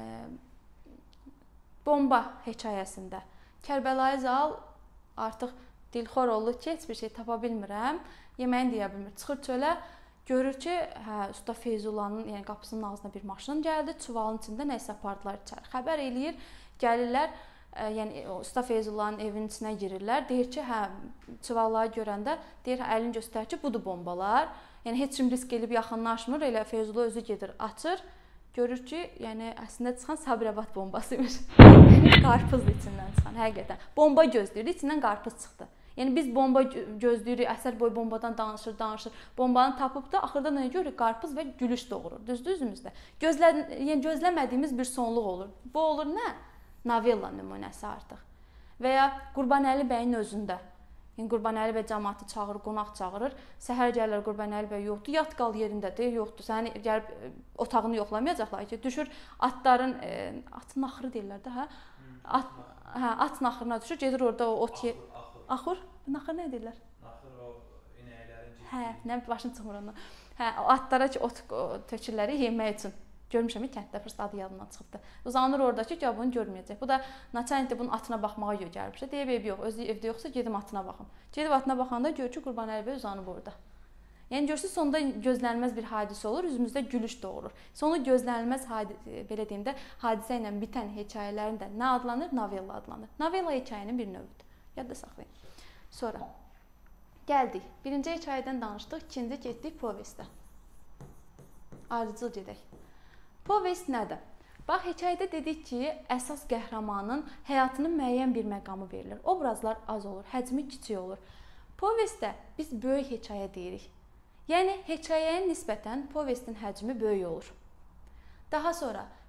Bomba hekayəsində Kərbəlayı Zal artıq dilxor olur ki, heç bir şey tapa bilmirəm, yeməyini deyə bilmir. Çıxır çölə, görür ki, hə, Usta Feyzullanın, yəni qapısının ağzına bir maşın gəldi, çuvalın içində nəsə apardılar içəri. Xəbər eləyir, gəlirlər, ə, yəni Usta Feyzullanın evinin içinə girirlər. Deyir ki, hə, çuvalları görəndə deyir, hə, əlini göstərir ki, budur bombalar. Yəni heç kim risk edib yaxınlaşmır, elə Feyzullah özü gedir, açır. Görür ki, yəni əslində çıxan Sabirabad bombasıymış. Yəni qarpızdır içindən çıxan, həqiqətən. Bomba gözləyirdi, içindən qarpız çıxdı. Yəni biz bomba gözləyirik, əsər boyu bombadan danışır, danışır. Bombanı tapıb da axırda nə görürük? Qarpız və gülüş doğurur. Düzdür üzümüzdə. Gözlə, yəni gözləmədiyimiz bir sonluq olur. Bu olur nə? Novella nümunəsi artıq. Və ya Qurbanəli bəyin özündə. Yəni Qurbanəli bəy cəmaatı çağırır, qonaq çağırır. Səhər gəlirlər, Qurbanəli bəy yoxdur, yat qal yerindədir, yoxdur. Səni gəlib otağını yoxlamayacaqlar ki, düşür atların e, atın axırı deyirlər də, hə? At, hə, at naxırına düşür, gedir orada o ot yer. Axır? Naxır nə deyirlər? Naxır o inəklərin cibsi. Hə, nə başım çıxmır ondan. Hə, o atlara ki, ot tökürlər yemək üçün. Görmüşəm ki, kənddə fırst adı yadımdan çıxdı. Uzanır orada ki, gəl bunu görməyəcək. Bu da naçalnik də bunun atına baxmağa gəlmişdi. Deyib ev yox, özü evdə yoxsa gedim atına baxım. Gedib atına baxanda görür ki, Qurbanəli bəy uzanıb orada. Yəni görürsüz, sonda gözlənilməz bir hadisə olur, üzümüzdə gülüş doğurur. Sonu gözlənilməz belə deyim də hadisə ilə bitən hekayələrin də nə adlanır? Novella adlanır. Novella hekayənin bir növüdür. Yadda saxlayın. Sonra gəldik. Birinci hekayədən danışdıq, ikinci getdik povestə. Ayrıcıl gedək. Povest nədir? Bax, hekayədə dedik ki, əsas qəhrəmanın həyatının müəyyən bir məqamı verilir. Obrazlar az olur, həcmi kiçik olur. Povestdə biz böyük hekayə deyirik. Yəni, hekayəyə nisbətən povestin həcmi böyük olur. Daha sonra,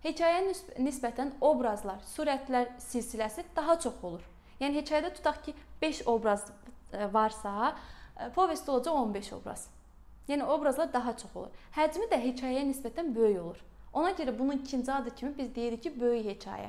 hekayəyə nisbətən obrazlar, surətlər silsiləsi daha çox olur. Yəni hekayədə tutaq ki, beş obraz varsa, povestdə olacaq on beş obraz. Yəni obrazlar daha çox olur. Həcmi də hekayəyə nisbətən böyük olur. Ona görə bunun ikinci adı kimi biz deyirik ki, böyük hekayə.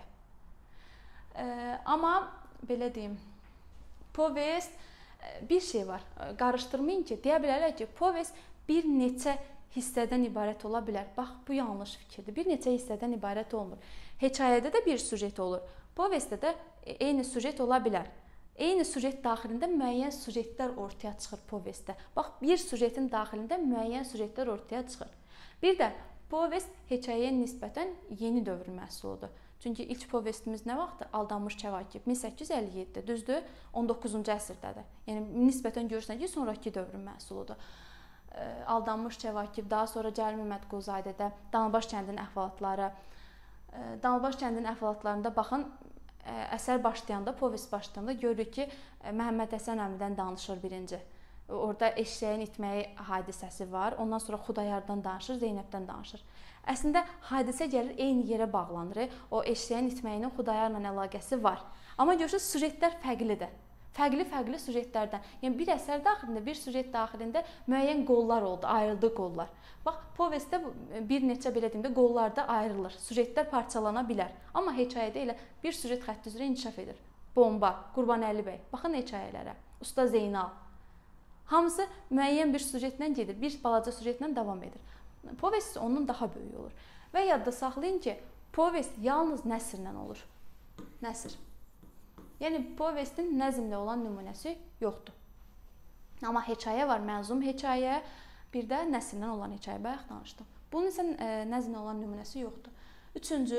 E, amma belə deyim, povest bir şey var. Qarışdırmayın ki, deyə bilərlər ki, povest bir neçə hissədən ibarət ola bilər. Bax, bu yanlış fikirdir. Bir neçə hissədən ibarət olmur. Hekayədə də bir süjet olur. Povestdə də eyni süjet ola bilər. Eyni süjet daxilində müəyyən süjetlər ortaya çıxır povestdə. Bax, bir süjetin daxilində müəyyən süjetlər ortaya çıxır. Bir də povest hekayəyə nisbətən yeni dövr məhsuludur. Çünki ilk povestimiz nə vaxtdır? Aldanmış Kəvakib min səkkiz yüz əlli yeddidə, düzdür? on doqquzuncu əsrdədir. Yəni nisbətən görürsən ki, sonrakı dövrün məhsuludur. Aldanmış Kəvakib, daha sonra Cəlil Məmmədquluzadədə Danabaş kəndinin əhvalatları. Danabaş kəndinin əhvalatlarında baxın, əsər başlayanda, povest başlayanda görürük ki, Məhəmməd Həsən əmidən danışır birinci. Orada eşşəyin itməyi hadisəsi var. Ondan sonra Xudayardan danışır, Zeynəbdən danışır. Əslində hadisə gəlir eyni yerə bağlanır. O eşşəyin itməyinin Xudayarla əlaqəsi var. Amma görürsünüz, süjetlər fərqlidir. Fərqli-fərqli süjetlərdən. Yəni bir əsər daxilində, bir süjet daxilində müəyyən qollar oldu, ayrıldı qollar. Bax, povestdə bir neçə belə deyim də qollarda ayrılır. Süjetlər parçalana bilər. Amma hekayədə elə bir süjet xətti üzrə inkişaf edir. Bomba, Qurbanəli bəy. Baxın hekayələrə. Usta Zeynal. Hamısı müəyyən bir süjetlə gedir, bir balaca süjetlə davam edir. Povest ondan daha böyük olur. Və yadda saxlayın ki, povest yalnız nəsrlə olur. Nəsr. Yəni povestin nəzmlə olan nümunəsi yoxdur. Amma hekayə var, mənzum hekayə, bir də nəsrlə olan hekayə. Bayaq danışdım. Bunun isə e, nəzmlə olan nümunəsi yoxdur. Üçüncü,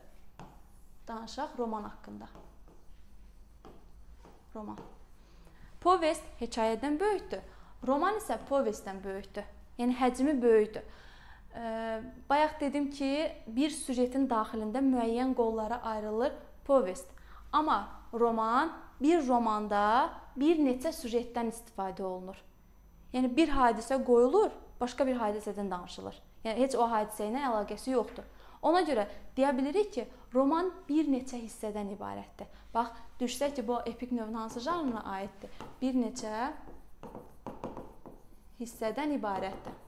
danışaq roman haqqında. Roman. Povest hekayədən böyükdür. Roman isə povestdən böyükdür. Yəni həcmi böyükdür. E, bayaq dedim ki, bir süjetin daxilində müəyyən qollara ayrılır povest. Amma roman, bir romanda bir neçə süjetdən istifadə olunur. Yəni bir hadisə qoyulur, başqa bir hadisədən danışılır. Yəni heç o hadisə ilə əlaqəsi yoxdur. Ona görə deyə bilirik ki, roman bir neçə hissədən ibarətdir. Bax, düşsək ki, bu epik növün hansı janrına aiddir? Bir neçə hissədən ibarətdir.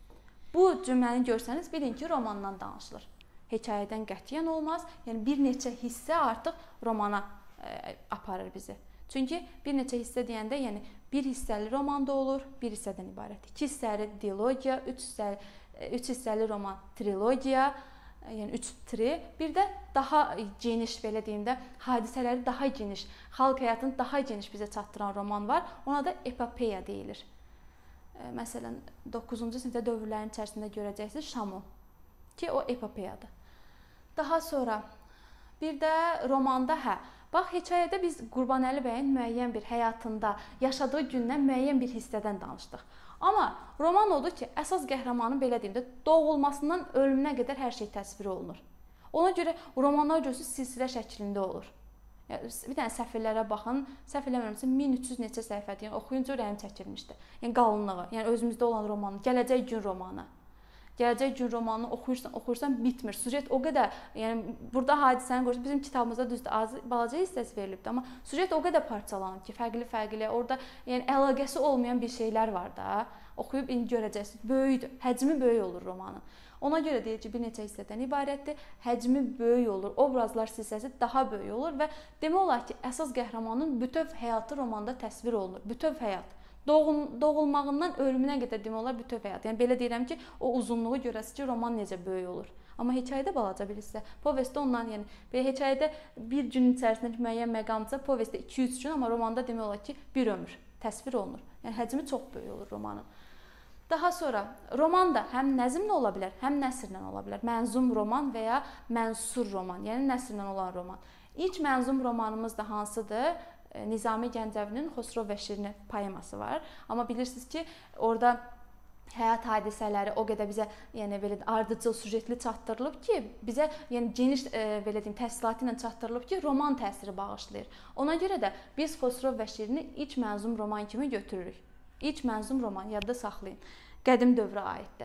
Bu cümləni görsəniz, bilin ki, romandan danışılır. Hekayədən qətiyyən olmaz. Yəni bir neçə hissə artıq romana e, aparır bizi. Çünki bir neçə hissə deyəndə, yəni bir hissəli roman da olur, bir hissədən ibarət. İki hissəli dilogiya, üç hissəli, üç hissəli roman trilogiya, yəni üç tri, bir də daha geniş, belə deyim də, hadisələri daha geniş, xalq həyatını daha geniş bizə çatdıran roman var. Ona da epopeya deyilir. E, məsələn, doqquzuncu sinifdə dövrlərin içərisində görəcəksiniz Şamu, ki o epopeyadır. Daha sonra bir də romanda, hə, bax, hekayədə biz Qurbanəli bəyin müəyyən bir həyatında, yaşadığı gündən müəyyən bir hissədən danışdıq. Amma roman odur ki, əsas qəhrəmanın, belə deyim də, doğulmasından ölümünə qədər hər şey təsvir olunur. Ona görə romanlar görürsünüz silsilə şəklində olur. Yəni, bir dənə səfirlərə baxın, səhv eləmirəmsə min üç yüz neçə səhifədir, yəni oxuyunca ürəyim çəkilmişdi. Yəni qalınlığı, yəni özümüzdə olan romanı, gələcək gün romanı. Gələcək gün romanını oxuyursan, oxuyursan bitmir. Süjet o qədər, yəni burada hadisəni görürsən, bizim kitabımızda düzdür, az balaca hissəsi verilibdir, amma süjet o qədər parçalanıb ki, fərqli-fərqli, orada yəni əlaqəsi olmayan bir şeylər var da. Oxuyub indi görəcəksiniz, böyükdür, həcmi böyük olur romanın. Ona görə deyir ki, bir neçə hissədən ibarətdir, həcmi böyük olur, obrazlar silsiləsi daha böyük olur və demək olar ki, əsas qəhrəmanın bütöv həyatı romanda təsvir olunur, bütöv həyat. Doğul, doğulmağından ölümünə qədər demək olar bütöv həyat. Yəni belə deyirəm ki, o uzunluğu görəsiz ki, roman necə böyük olur. Amma hekayədə balaca bir hissə. Povestdə ondan, yəni belə hekayədə bir gün içərisində müəyyən məqamdırsa, povestdə iki üç gün, amma romanda demək olar ki, bir ömür təsvir olunur. Yəni həcmi çox böyük olur romanın. Daha sonra roman da həm nəzmlə ola bilər, həm nəsrlə ola bilər. Mənzum roman və ya mənsur roman, yəni nəsrlə olan roman. İlk mənzum romanımız da hansıdır? Nizami Gəncəvinin Xosrov və Şirini poeması var. Amma bilirsiniz ki, orada həyat hadisələri o qədər bizə, yəni belə ardıcıl, süjetli çatdırılıb ki, bizə yəni geniş e, belə deyim, təfsilatı ilə çatdırılıb ki, roman təsiri bağışlayır. Ona görə də biz Xosrov və Şirini ilk mənzum roman kimi götürürük. İlk mənzum roman, yadda saxlayın. Qədim dövrə aiddir.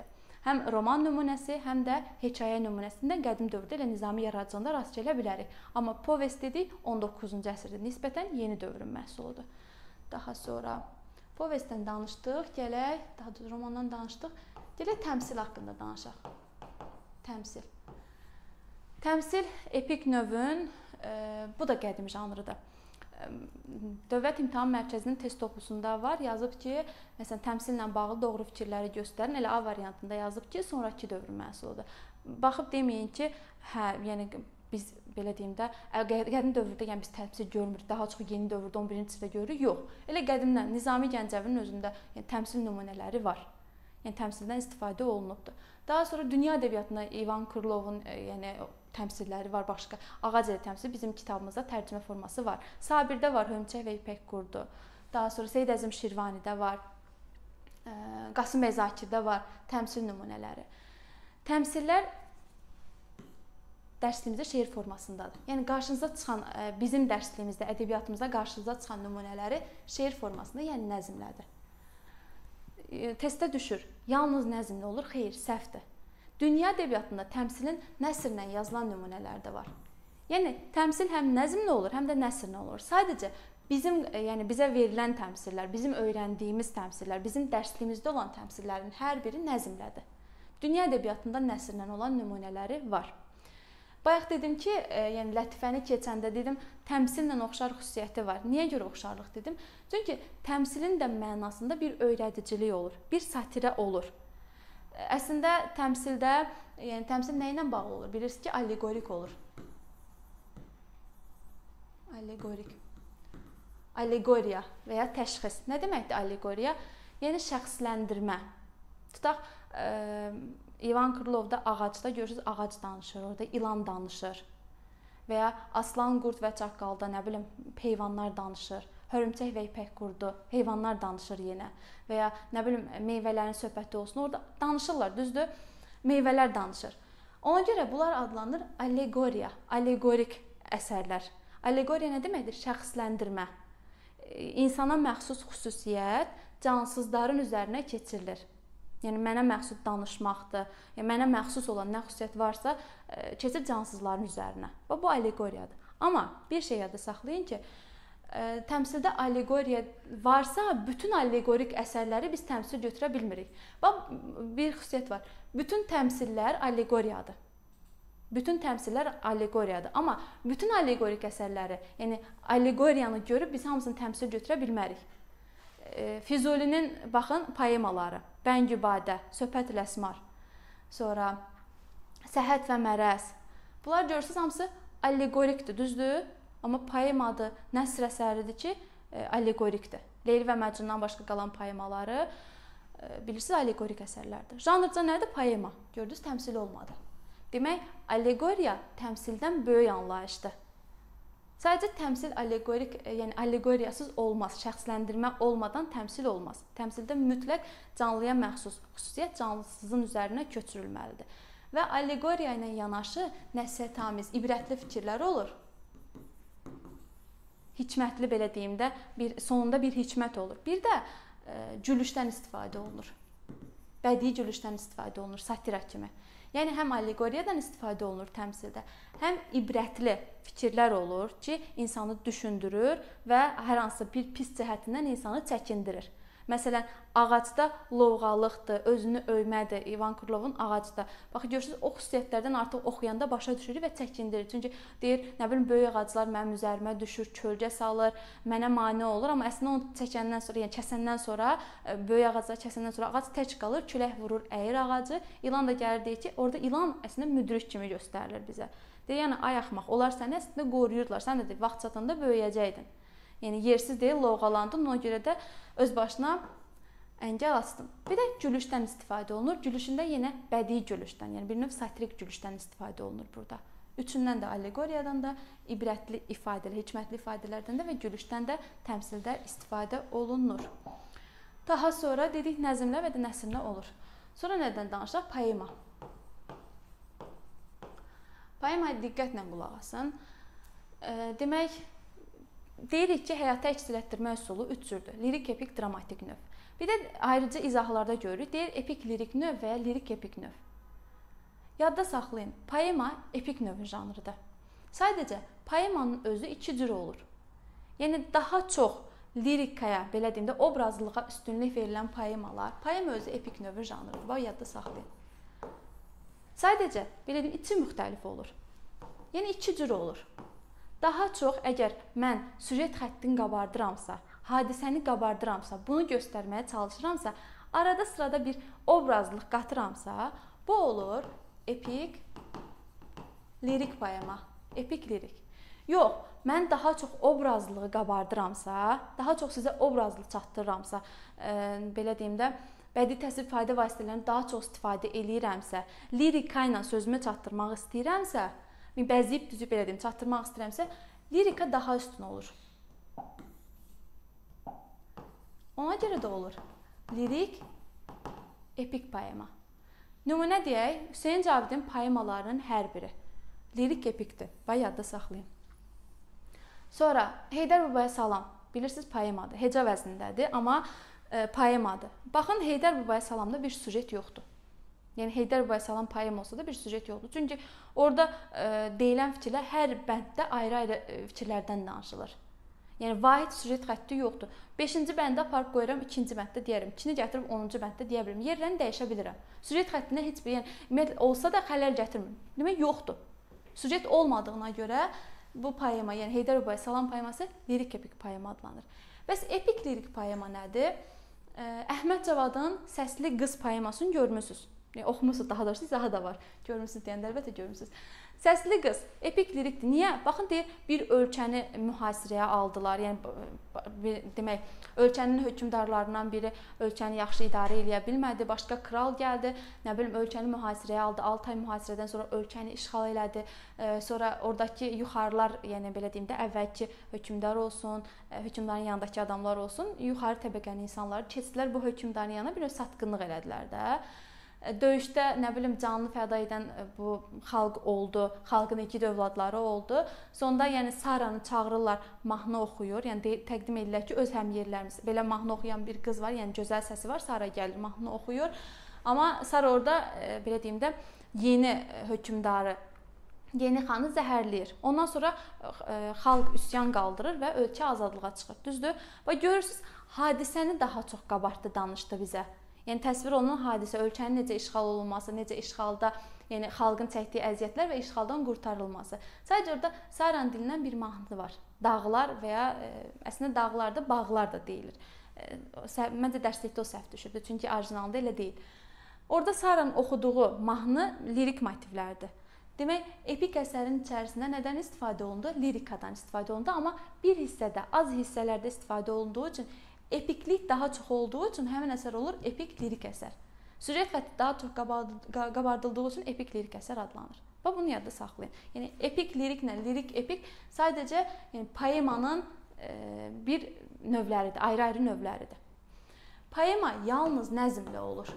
Həm roman nümunəsi, həm də hekayə nümunəsindən qədim dövrdə elə nizami yaradıcılığında rast gələ bilərik. Amma povest dedik on doqquzuncu əsrdə nisbətən yeni dövrün məhsuludur. Daha sonra povestdən danışdıq, gələk, daha doğrusu romandan danışdıq. Gələk təmsil haqqında danışaq. Təmsil. Təmsil epik növün, e, bu da qədim janrıdır. Dövlət İmtahan Mərkəzinin test toplusunda var, yazıb ki, məsələn, təmsillə bağlı doğru fikirləri göstərin. Elə A variantında yazıb ki, sonrakı dövrün məhsuludur. Baxıb deməyin ki, hə, yəni biz belə deyim də, qədim dövrdə yəni biz təmsil görmürük, daha çox yeni dövrdə on birinci əsrdə görürük. Yox. Elə qədimdən Nizami Gəncəvinin özündə yəni təmsil nümunələri var. Yəni təmsildən istifadə olunubdur. Daha sonra dünya ədəbiyyatında İvan Krılovun yəni təmsilləri var, başqa ağac eli təmsili bizim kitabımızda tərcümə forması var. Sabirdə var, Hörümçək və İpək Qurdu. Daha sonra Seyid Əzim Şirvanidə var. Qasım bəy Zakirdə var təmsil nümunələri. Təmsillər dərsliyimizdə şeir formasındadır. Yəni qarşınıza çıxan bizim dərsliyimizdə, ədəbiyyatımızda qarşınıza çıxan nümunələri şeir formasında, yəni nəzmlədir. Testdə düşür. Yalnız nəzmli olur, xeyr, səhvdir. Dünya ədəbiyyatında təmsilin nəsrlə yazılan nümunələri də var. Yəni təmsil həm nəzmlə olur, həm də nəsrlə olur. Sadəcə bizim, yəni bizə verilən təmsillər, bizim öyrəndiyimiz təmsillər, bizim dərsliyimizdə olan təmsillərin hər biri nəzmlədir. Dünya ədəbiyyatında nəsrlə olan nümunələri var. Bayaq dedim ki, yəni lətifəni keçəndə dedim, təmsillə oxşar xüsusiyyəti var. Niyə görə oxşarlıq dedim? Çünki təmsilin də mənasında bir öyrədicilik olur, bir satirə olur. Əslində təmsildə, yəni təmsil nə ilə bağlı olur? Bilirsiniz ki, allegorik olur. Allegorik. Allegoriya və ya təşxis. Nə deməkdir allegoriya? Yəni şəxsləndirmə. Tutaq, e, İvan Krılovda ağacda görürsünüz, ağac danışır, orada ilan danışır. Və ya aslan, qurd və çaqqalda, nə bilim, heyvanlar danışır. Hörümçək və İpək Qurdu, heyvanlar danışır yenə. Və ya nə bilim, meyvələrin söhbəti olsun, orada danışırlar, düzdür? Meyvələr danışır. Ona görə bunlar adlanır allegoriya, allegorik əsərlər. Allegoriya nə deməkdir? Şəxsləndirmə. İnsana məxsus xüsusiyyət cansızların üzərinə keçirilir. Yəni mənə məxsus danışmaqdır. Yəni mənə məxsus olan nə xüsusiyyət varsa, keçir cansızların üzərinə. Və bu allegoriyadır. Amma bir şey yadda saxlayın ki, təmsildə allegoriya varsa, bütün allegorik əsərləri biz təmsil götürə bilmirik. Bax, bir xüsusiyyət var. Bütün təmsillər allegoriyadır. Bütün təmsillər allegoriyadır. Amma bütün allegorik əsərləri, yəni allegoriyanı görüb biz hamısını təmsil götürə bilmərik. Füzulinin, baxın, poemaları, Bəngübadə, Söhbət Əsmar, sonra Səhət və Mərəz. Bunlar görürsünüz, hamısı allegorikdir, düzdür? Amma poemadır, nəsr əsəridir ki, allegorikdir. Leyli və Məcnundan başqa qalan poemaları, bilirsiniz, allegorik əsərlərdir. Janrca nədir? Poema. Gördünüz, təmsil olmadı. Demək, allegoriya təmsildən böyük anlayışdır. Sadəcə təmsil allegorik, yəni allegoriyasız olmaz, şəxsləndirmə olmadan təmsil olmaz. Təmsildə mütləq canlıya məxsus xüsusiyyət canlısızın üzərinə köçürülməlidir. Və allegoriya ilə yanaşı nəsihətamiz, ibrətli fikirlər olur. Hikmətli, belə deyim də, bir, sonunda bir hikmət olur. Bir də e, gülüşdən istifadə olunur. Bədii gülüşdən istifadə olunur, satira kimi. Yəni, həm allegoriyadan istifadə olunur təmsildə, həm ibrətli fikirlər olur ki, insanı düşündürür və hər hansı bir pis cəhətindən insanı çəkindirir. Məsələn, ağacda lovğalıqdır, özünü öymədir. İvan Krılovun ağacda. Baxın, görürsünüz, o xüsusiyyətlərdən artıq oxuyanda başa düşürük və çəkindirir. Çünki deyir, nə bilim, böyük ağaclar mənim üzərimə düşür, kölgə salır, mənə mane olur. Amma əslində onu çəkəndən sonra, yəni kəsəndən sonra, böyük ağacları kəsəndən sonra ağac tək qalır, külək vurur, əyir ağacı. İlan da gəlir, deyir ki, orada ilan əslində müdrik kimi göstərilir bizə. Deyir, yəni, ay axmaq, onlar səni əslində qoruyurlar. Sən də deyir, vaxt çatanda böyüyəcəkdin. Yəni, yersiz deyil, lovğalandın, ona görə də öz başına əngəl açdın. Bir də gülüşdən istifadə olunur. Gülüşündə yenə bədii gülüşdən, yəni bir növ satirik gülüşdən istifadə olunur burada. Üçündən də allegoriyadan da, ibrətli ifadəli, hikmətli ifadələrdən də və gülüşdən də təmsildə istifadə olunur. Daha sonra dedik nəzmlə və də nəsrlə olur. Sonra nədən danışaq? Poema. Poemaya diqqətlə qulaq asın. Demək, deyirik ki, həyata əks etdirmə üsulu üç cürdür. Lirik, epik, dramatik növ. Bir də ayrıca izahlarda görürük. Deyir epik lirik növ və ya lirik epik növ. Yadda saxlayın, poema epik növün janrıdır. Sadəcə poemanın özü iki cür olur. Yəni daha çox lirikaya, belə deyim də, obrazlılığa üstünlük verilən poemalar, poema özü epik növün janrıdır. Bax, yadda saxlayın. Sadəcə, belə deyim, içi müxtəlif olur. Yəni iki cür olur. Daha çox əgər mən süjet xəttini qabardıramsa, hadisəni qabardıramsa, bunu göstərməyə çalışıramsa, arada sırada bir obrazlıq qatıramsa, bu olur epik lirik poema, epik lirik. Yox, mən daha çox obrazlığı qabardıramsa, daha çox sizə obrazlıq çatdırıramsa, e, belə deyim də, bədii təsvir ifadə vasitələrini daha çox istifadə eləyirəmsə, lirika ilə sözümü çatdırmaq istəyirəmsə, bəziyib düzüb belə deyim, çatdırmaq istəyirəmsə, lirika daha üstün olur. Ona görə də olur lirik epik poema. Nümunə deyək, Hüseyn Cavidin poemalarının hər biri lirik epikdir. Bax, yadda saxlayın. Sonra Heydər Babaya Salam, bilirsiniz, poemadır. Heca vəznindədir, amma e, poemadır. Baxın, Heydər Babaya Salamda bir süjet yoxdur. Yəni Heydər Babaya Salam poema olsa da bir süjet yoxdur. Çünki orada e, deyilən fikirlər hər bənddə ayrı-ayrı fikirlərdən danışılır. Yəni vahid süjet xətti yoxdur. beşinci bəndə aparıb qoyuram, ikinci bənddə deyərəm. İkini gətirib onuncu bənddə deyə bilərəm. Yerlərini dəyişə bilirəm. Süjet xəttində heç bir, yəni olsa da xələl gətirmir. Demək yoxdur. Süjet olmadığına görə bu poema, yəni Heydər Babaya Salam poeması lirik epik poema adlanır. Bəs epik lirik poema nədir? Əhməd Cavadın Səsli Qız poemasını görmüsünüz. Yəni, oxumusunuz, daha doğrusu izahı da var. Görmüsünüz deyəndə əlbəttə görmüsünüz. Səsli qız epik lirikdir. Niyə? Baxın, deyir, bir ölkəni mühasirəyə aldılar. Yəni demək, ölkənin hökmdarlarından biri ölkəni yaxşı idarə edə bilmədi. Başqa kral gəldi, nə bilim, ölkəni mühasirəyə aldı. altı ay mühasirədən sonra ölkəni işğal elədi. Sonra oradakı yuxarılar, yəni belə deyim də, əvvəlki hökmdar olsun, hökmdarın yanındakı adamlar olsun, yuxarı təbəqənin insanları keçdilər bu hökmdarın yanına, bir satqınlıq elədilər də. Döyüşdə, nə bilim, canlı fəda edən bu xalq oldu, xalqın iki övladları oldu. Sonda, yəni, Saranı çağırırlar, mahnı oxuyur, yəni təqdim edirlər ki, öz həmyerlərimiz. Belə mahnı oxuyan bir qız var, yəni gözəl səsi var, Sara gəlir, mahnı oxuyur. Amma Sara orada, belə deyim də, yeni hökmdarı, yeni xanı zəhərləyir. Ondan sonra e, xalq üsyan qaldırır və ölkə azadlığa çıxır. Düzdür? Və görürsünüz, hadisəni daha çox qabartdı, danışdı bizə. Yəni təsvir olunan hadisə, ölkənin necə işğal olunması, necə işğalda, yəni xalqın çəkdiyi əziyyətlər və işğaldan qurtarılması. Sadəcə orada Saran dilindən bir mahnı var. Dağlar və ya e, əslində dağlar da, bağlar da deyilir. E, məncə dərslikdə o səhv düşürdü, çünki orijinalda elə deyil. Orada Saranın oxuduğu mahnı lirik motivlərdir. Demək, epik əsərin içərisində nədən istifadə olundu? Lirikadan istifadə olundu, amma bir hissədə, az hissələrdə istifadə olunduğu üçün epiklik daha çox olduğu üçün həmin əsər olur epik lirik əsər. Süjet xətti daha çox qabardıldığı üçün epik lirik əsər adlanır. Və bunu yadda saxlayın. Yəni epik liriklə lirik epik sadəcə yəni, poemanın e, bir növləridir, ayrı-ayrı növləridir. Poema yalnız nəzmlə olur.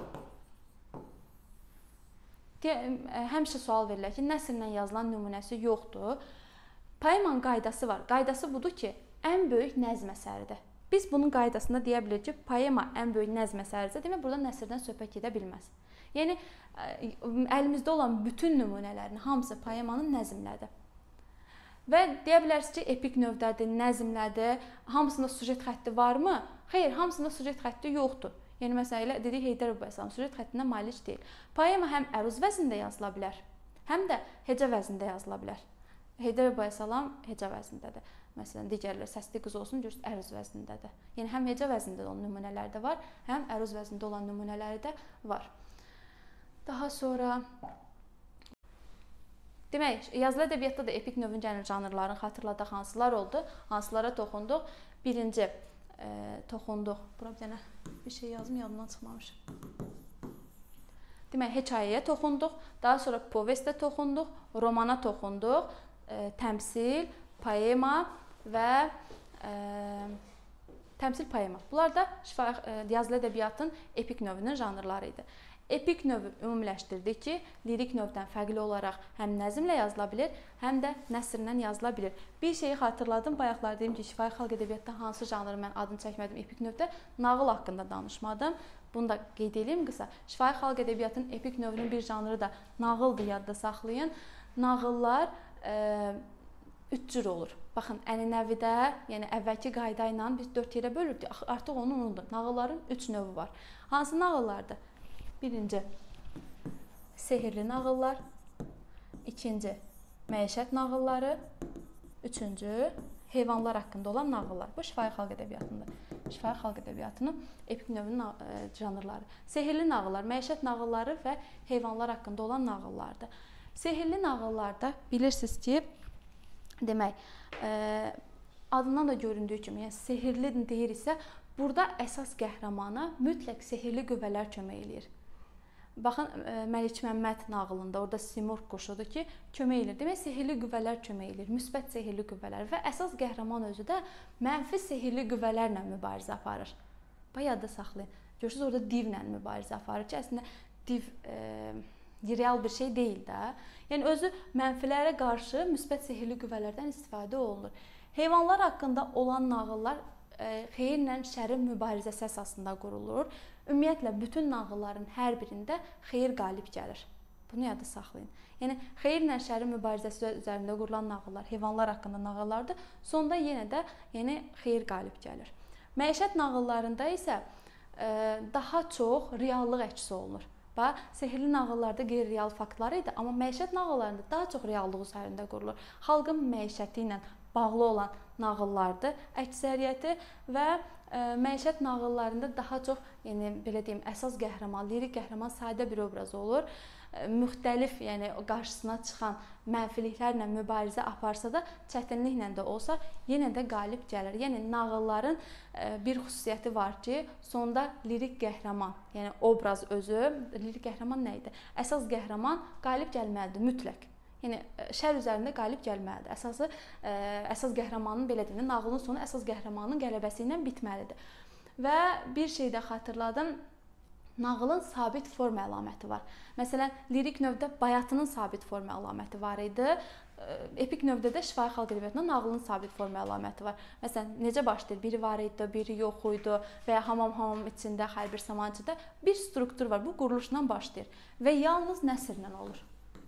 Həmişə sual verirlər ki, nəsrlə yazılan nümunəsi yoxdur. Poemanın qaydası var. Qaydası budur ki, ən böyük nəzm əsəridir. Biz bunun qaydasında deyə bilirik ki, poema ən böyük nəzm əsəridir. Demək, burada nəsrdən söhbət gedə bilməz. Yəni, əlimizdə olan bütün nümunələrin hamısı poemanın nəzmlədir. Və deyə bilərsiniz ki, epik növdədir, nəzmlədir. Hamısında sujet xətti varmı? Xeyr, hamısında sujet xətti yoxdur. Yəni, məsələn, dedik Heydər Babaya Salam sujet xəttinə malik deyil. Poema həm əruz vəznində yazıla bilər, həm də heca vəznində yazıla bilər. Heydər Babaya Salam heca vəznindədir. Məsələn, digərlər səsli qız olsun, görürsünüz, əruz vəznindədir. Yəni, həm heca vəznində olan nümunələr də var, həm əruz vəznində olan nümunələri də var. Daha sonra, demək, yazılı ədəbiyyatda da epik növün gələn janrların xatırladıq hansılar oldu, hansılara toxunduq. Birinci, e, toxunduq. Bura bir dənə bir şey yazım, yadımdan çıxmamış. Demək, hekayəyə toxunduq, daha sonra povestə toxunduq, romana toxunduq, e, təmsil, poema və e, təmsil poema. Bunlar da şifa, e, yazılı ədəbiyyatın epik növünün janrları idi. Epik növü ümumiləşdirdik ki, lirik növdən fərqli olaraq həm nəzmlə yazıla bilir, həm də nəsrlə yazıla bilir. Bir şeyi xatırladım, bayaqlar dedim ki, şifahi xalq ədəbiyyatda hansı janrı mən adını çəkmədim epik növdə, nağıl haqqında danışmadım. Bunu da qeyd edeyim qısa. Şifahi xalq ədəbiyyatının epik növünün bir janrı da nağıldır, yadda saxlayın. Nağıllar e, üç cür olur. Baxın, ənənəvidə, yəni əvvəlki qayda ilə biz dörd yerə bölürdük. Artıq onu unudun. Nağılların üç növü var. Hansı nağıllardır? Birinci, sehirli nağıllar. İkinci, məişət nağılları. Üçüncü, heyvanlar haqqında olan nağıllar. Bu şifahi xalq ədəbiyyatındır. Şifahi xalq ədəbiyyatının epik növünün janrları. Sehirli nağıllar, məişət nağılları və heyvanlar haqqında olan nağıllardır. Sehirli nağıllarda bilirsiniz ki, demək, e, adından da göründüyü kimi, yəni sehirli deyir isə, burada əsas qəhrəmana mütləq sehirli qüvvələr kömək eləyir. Baxın, e, Məlik Məmməd nağılında orada Simurq quşudur ki, kömək eləyir. Demək, sehirli qüvvələr kömək eləyir, müsbət sehirli qüvvələr və əsas qəhrəman özü də mənfi sehirli qüvvələrlə mübarizə aparır. Bayaqda saxlayın. Görürsünüz, orada divlə mübarizə aparır ki, əslində div e, real bir şey deyil də. Yəni özü mənfilərə qarşı müsbət sehirli qüvvələrdən istifadə olunur. Heyvanlar haqqında olan nağıllar e, xeyirlə şərin mübarizəsi əsasında qurulur. Ümumiyyətlə bütün nağılların hər birində xeyir qalib gəlir. Bunu yadda saxlayın. Yəni xeyirlə şərin mübarizəsi üzərində qurulan nağıllar, heyvanlar haqqında nağıllardır. Sonda yenə də yəni xeyir qalib gəlir. Məişət nağıllarında isə e, daha çox reallıq əks olunur. Bax, sehirli nağıllarda qeyri-real faktlar idi, amma məişət nağıllarında daha çox reallıq üzərində qurulur. Xalqın məişəti ilə bağlı olan nağıllardır əksəriyyəti və e, məişət nağıllarında daha çox, yəni belə deyim, əsas qəhrəman, lirik qəhrəman sadə bir obraz olur. E, müxtəlif, yəni qarşısına çıxan mənfiliklərlə mübarizə aparsa da, çətinliklə də olsa, yenə də qalib gəlir. Yəni nağılların e, bir xüsusiyyəti var ki, sonda lirik qəhrəman, yəni obraz özü, lirik qəhrəman nə idi? Əsas qəhrəman qalib gəlməlidir mütləq. Yəni şər üzərində qalib gəlməlidir. Əsası ə, əsas qəhrəmanın belə deyim, nağılın sonu əsas qəhrəmanın qələbəsi ilə bitməlidir. Və bir şey də xatırladım. Nağılın sabit forma əlaməti var. Məsələn, lirik növdə bayatının sabit forma əlaməti var idi. Epik növdə də şifahi xalq ədəbiyyatında nağılın sabit forma əlaməti var. Məsələn, necə başlayır? Biri var idi, biri yox idi və ya hamam-hamam içində, xəlbir samancıda bir struktur var. Bu quruluşdan başlayır və yalnız nəsrlə olur.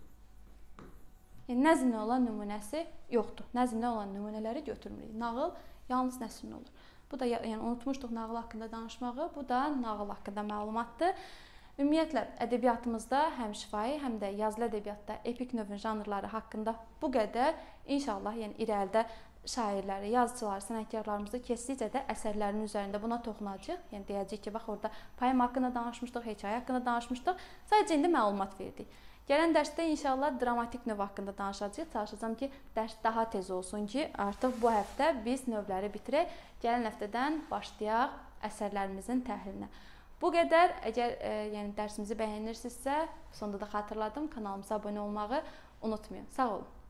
Yəni, nəzmlə olan nümunəsi yoxdur. Nəzmlə olan nümunələri götürmürük. Nağıl yalnız nəsrlə olur. Bu da, yəni unutmuşduq nağıl haqqında danışmağı, bu da nağıl haqqında məlumatdır. Ümumiyyətlə, ədəbiyyatımızda həm şifahi, həm də yazılı ədəbiyyatda epik növün janrları haqqında bu qədər. İnşallah, yəni irəlidə şairləri, yazıçıları, sənətkarlarımızı keçdikcə də əsərlərinin üzərində buna toxunacaq. Yəni deyəcəyik ki, bax orada poema haqqında danışmışdıq, hekayə haqqında danışmışdıq. Sadəcə indi məlumat verdik. Gələn dərsdə inşallah dramatik növ haqqında danışacağıq. Çalışacağam ki, dərs daha tez olsun ki, artıq bu həftə biz növləri bitirək. Gələn həftədən başlayaq əsərlərimizin təhlilinə. Bu qədər. Əgər e, yəni dərsimizi bəyənirsinizsə, sonda da xatırladım, kanalımıza abunə olmağı unutmayın. Sağ olun.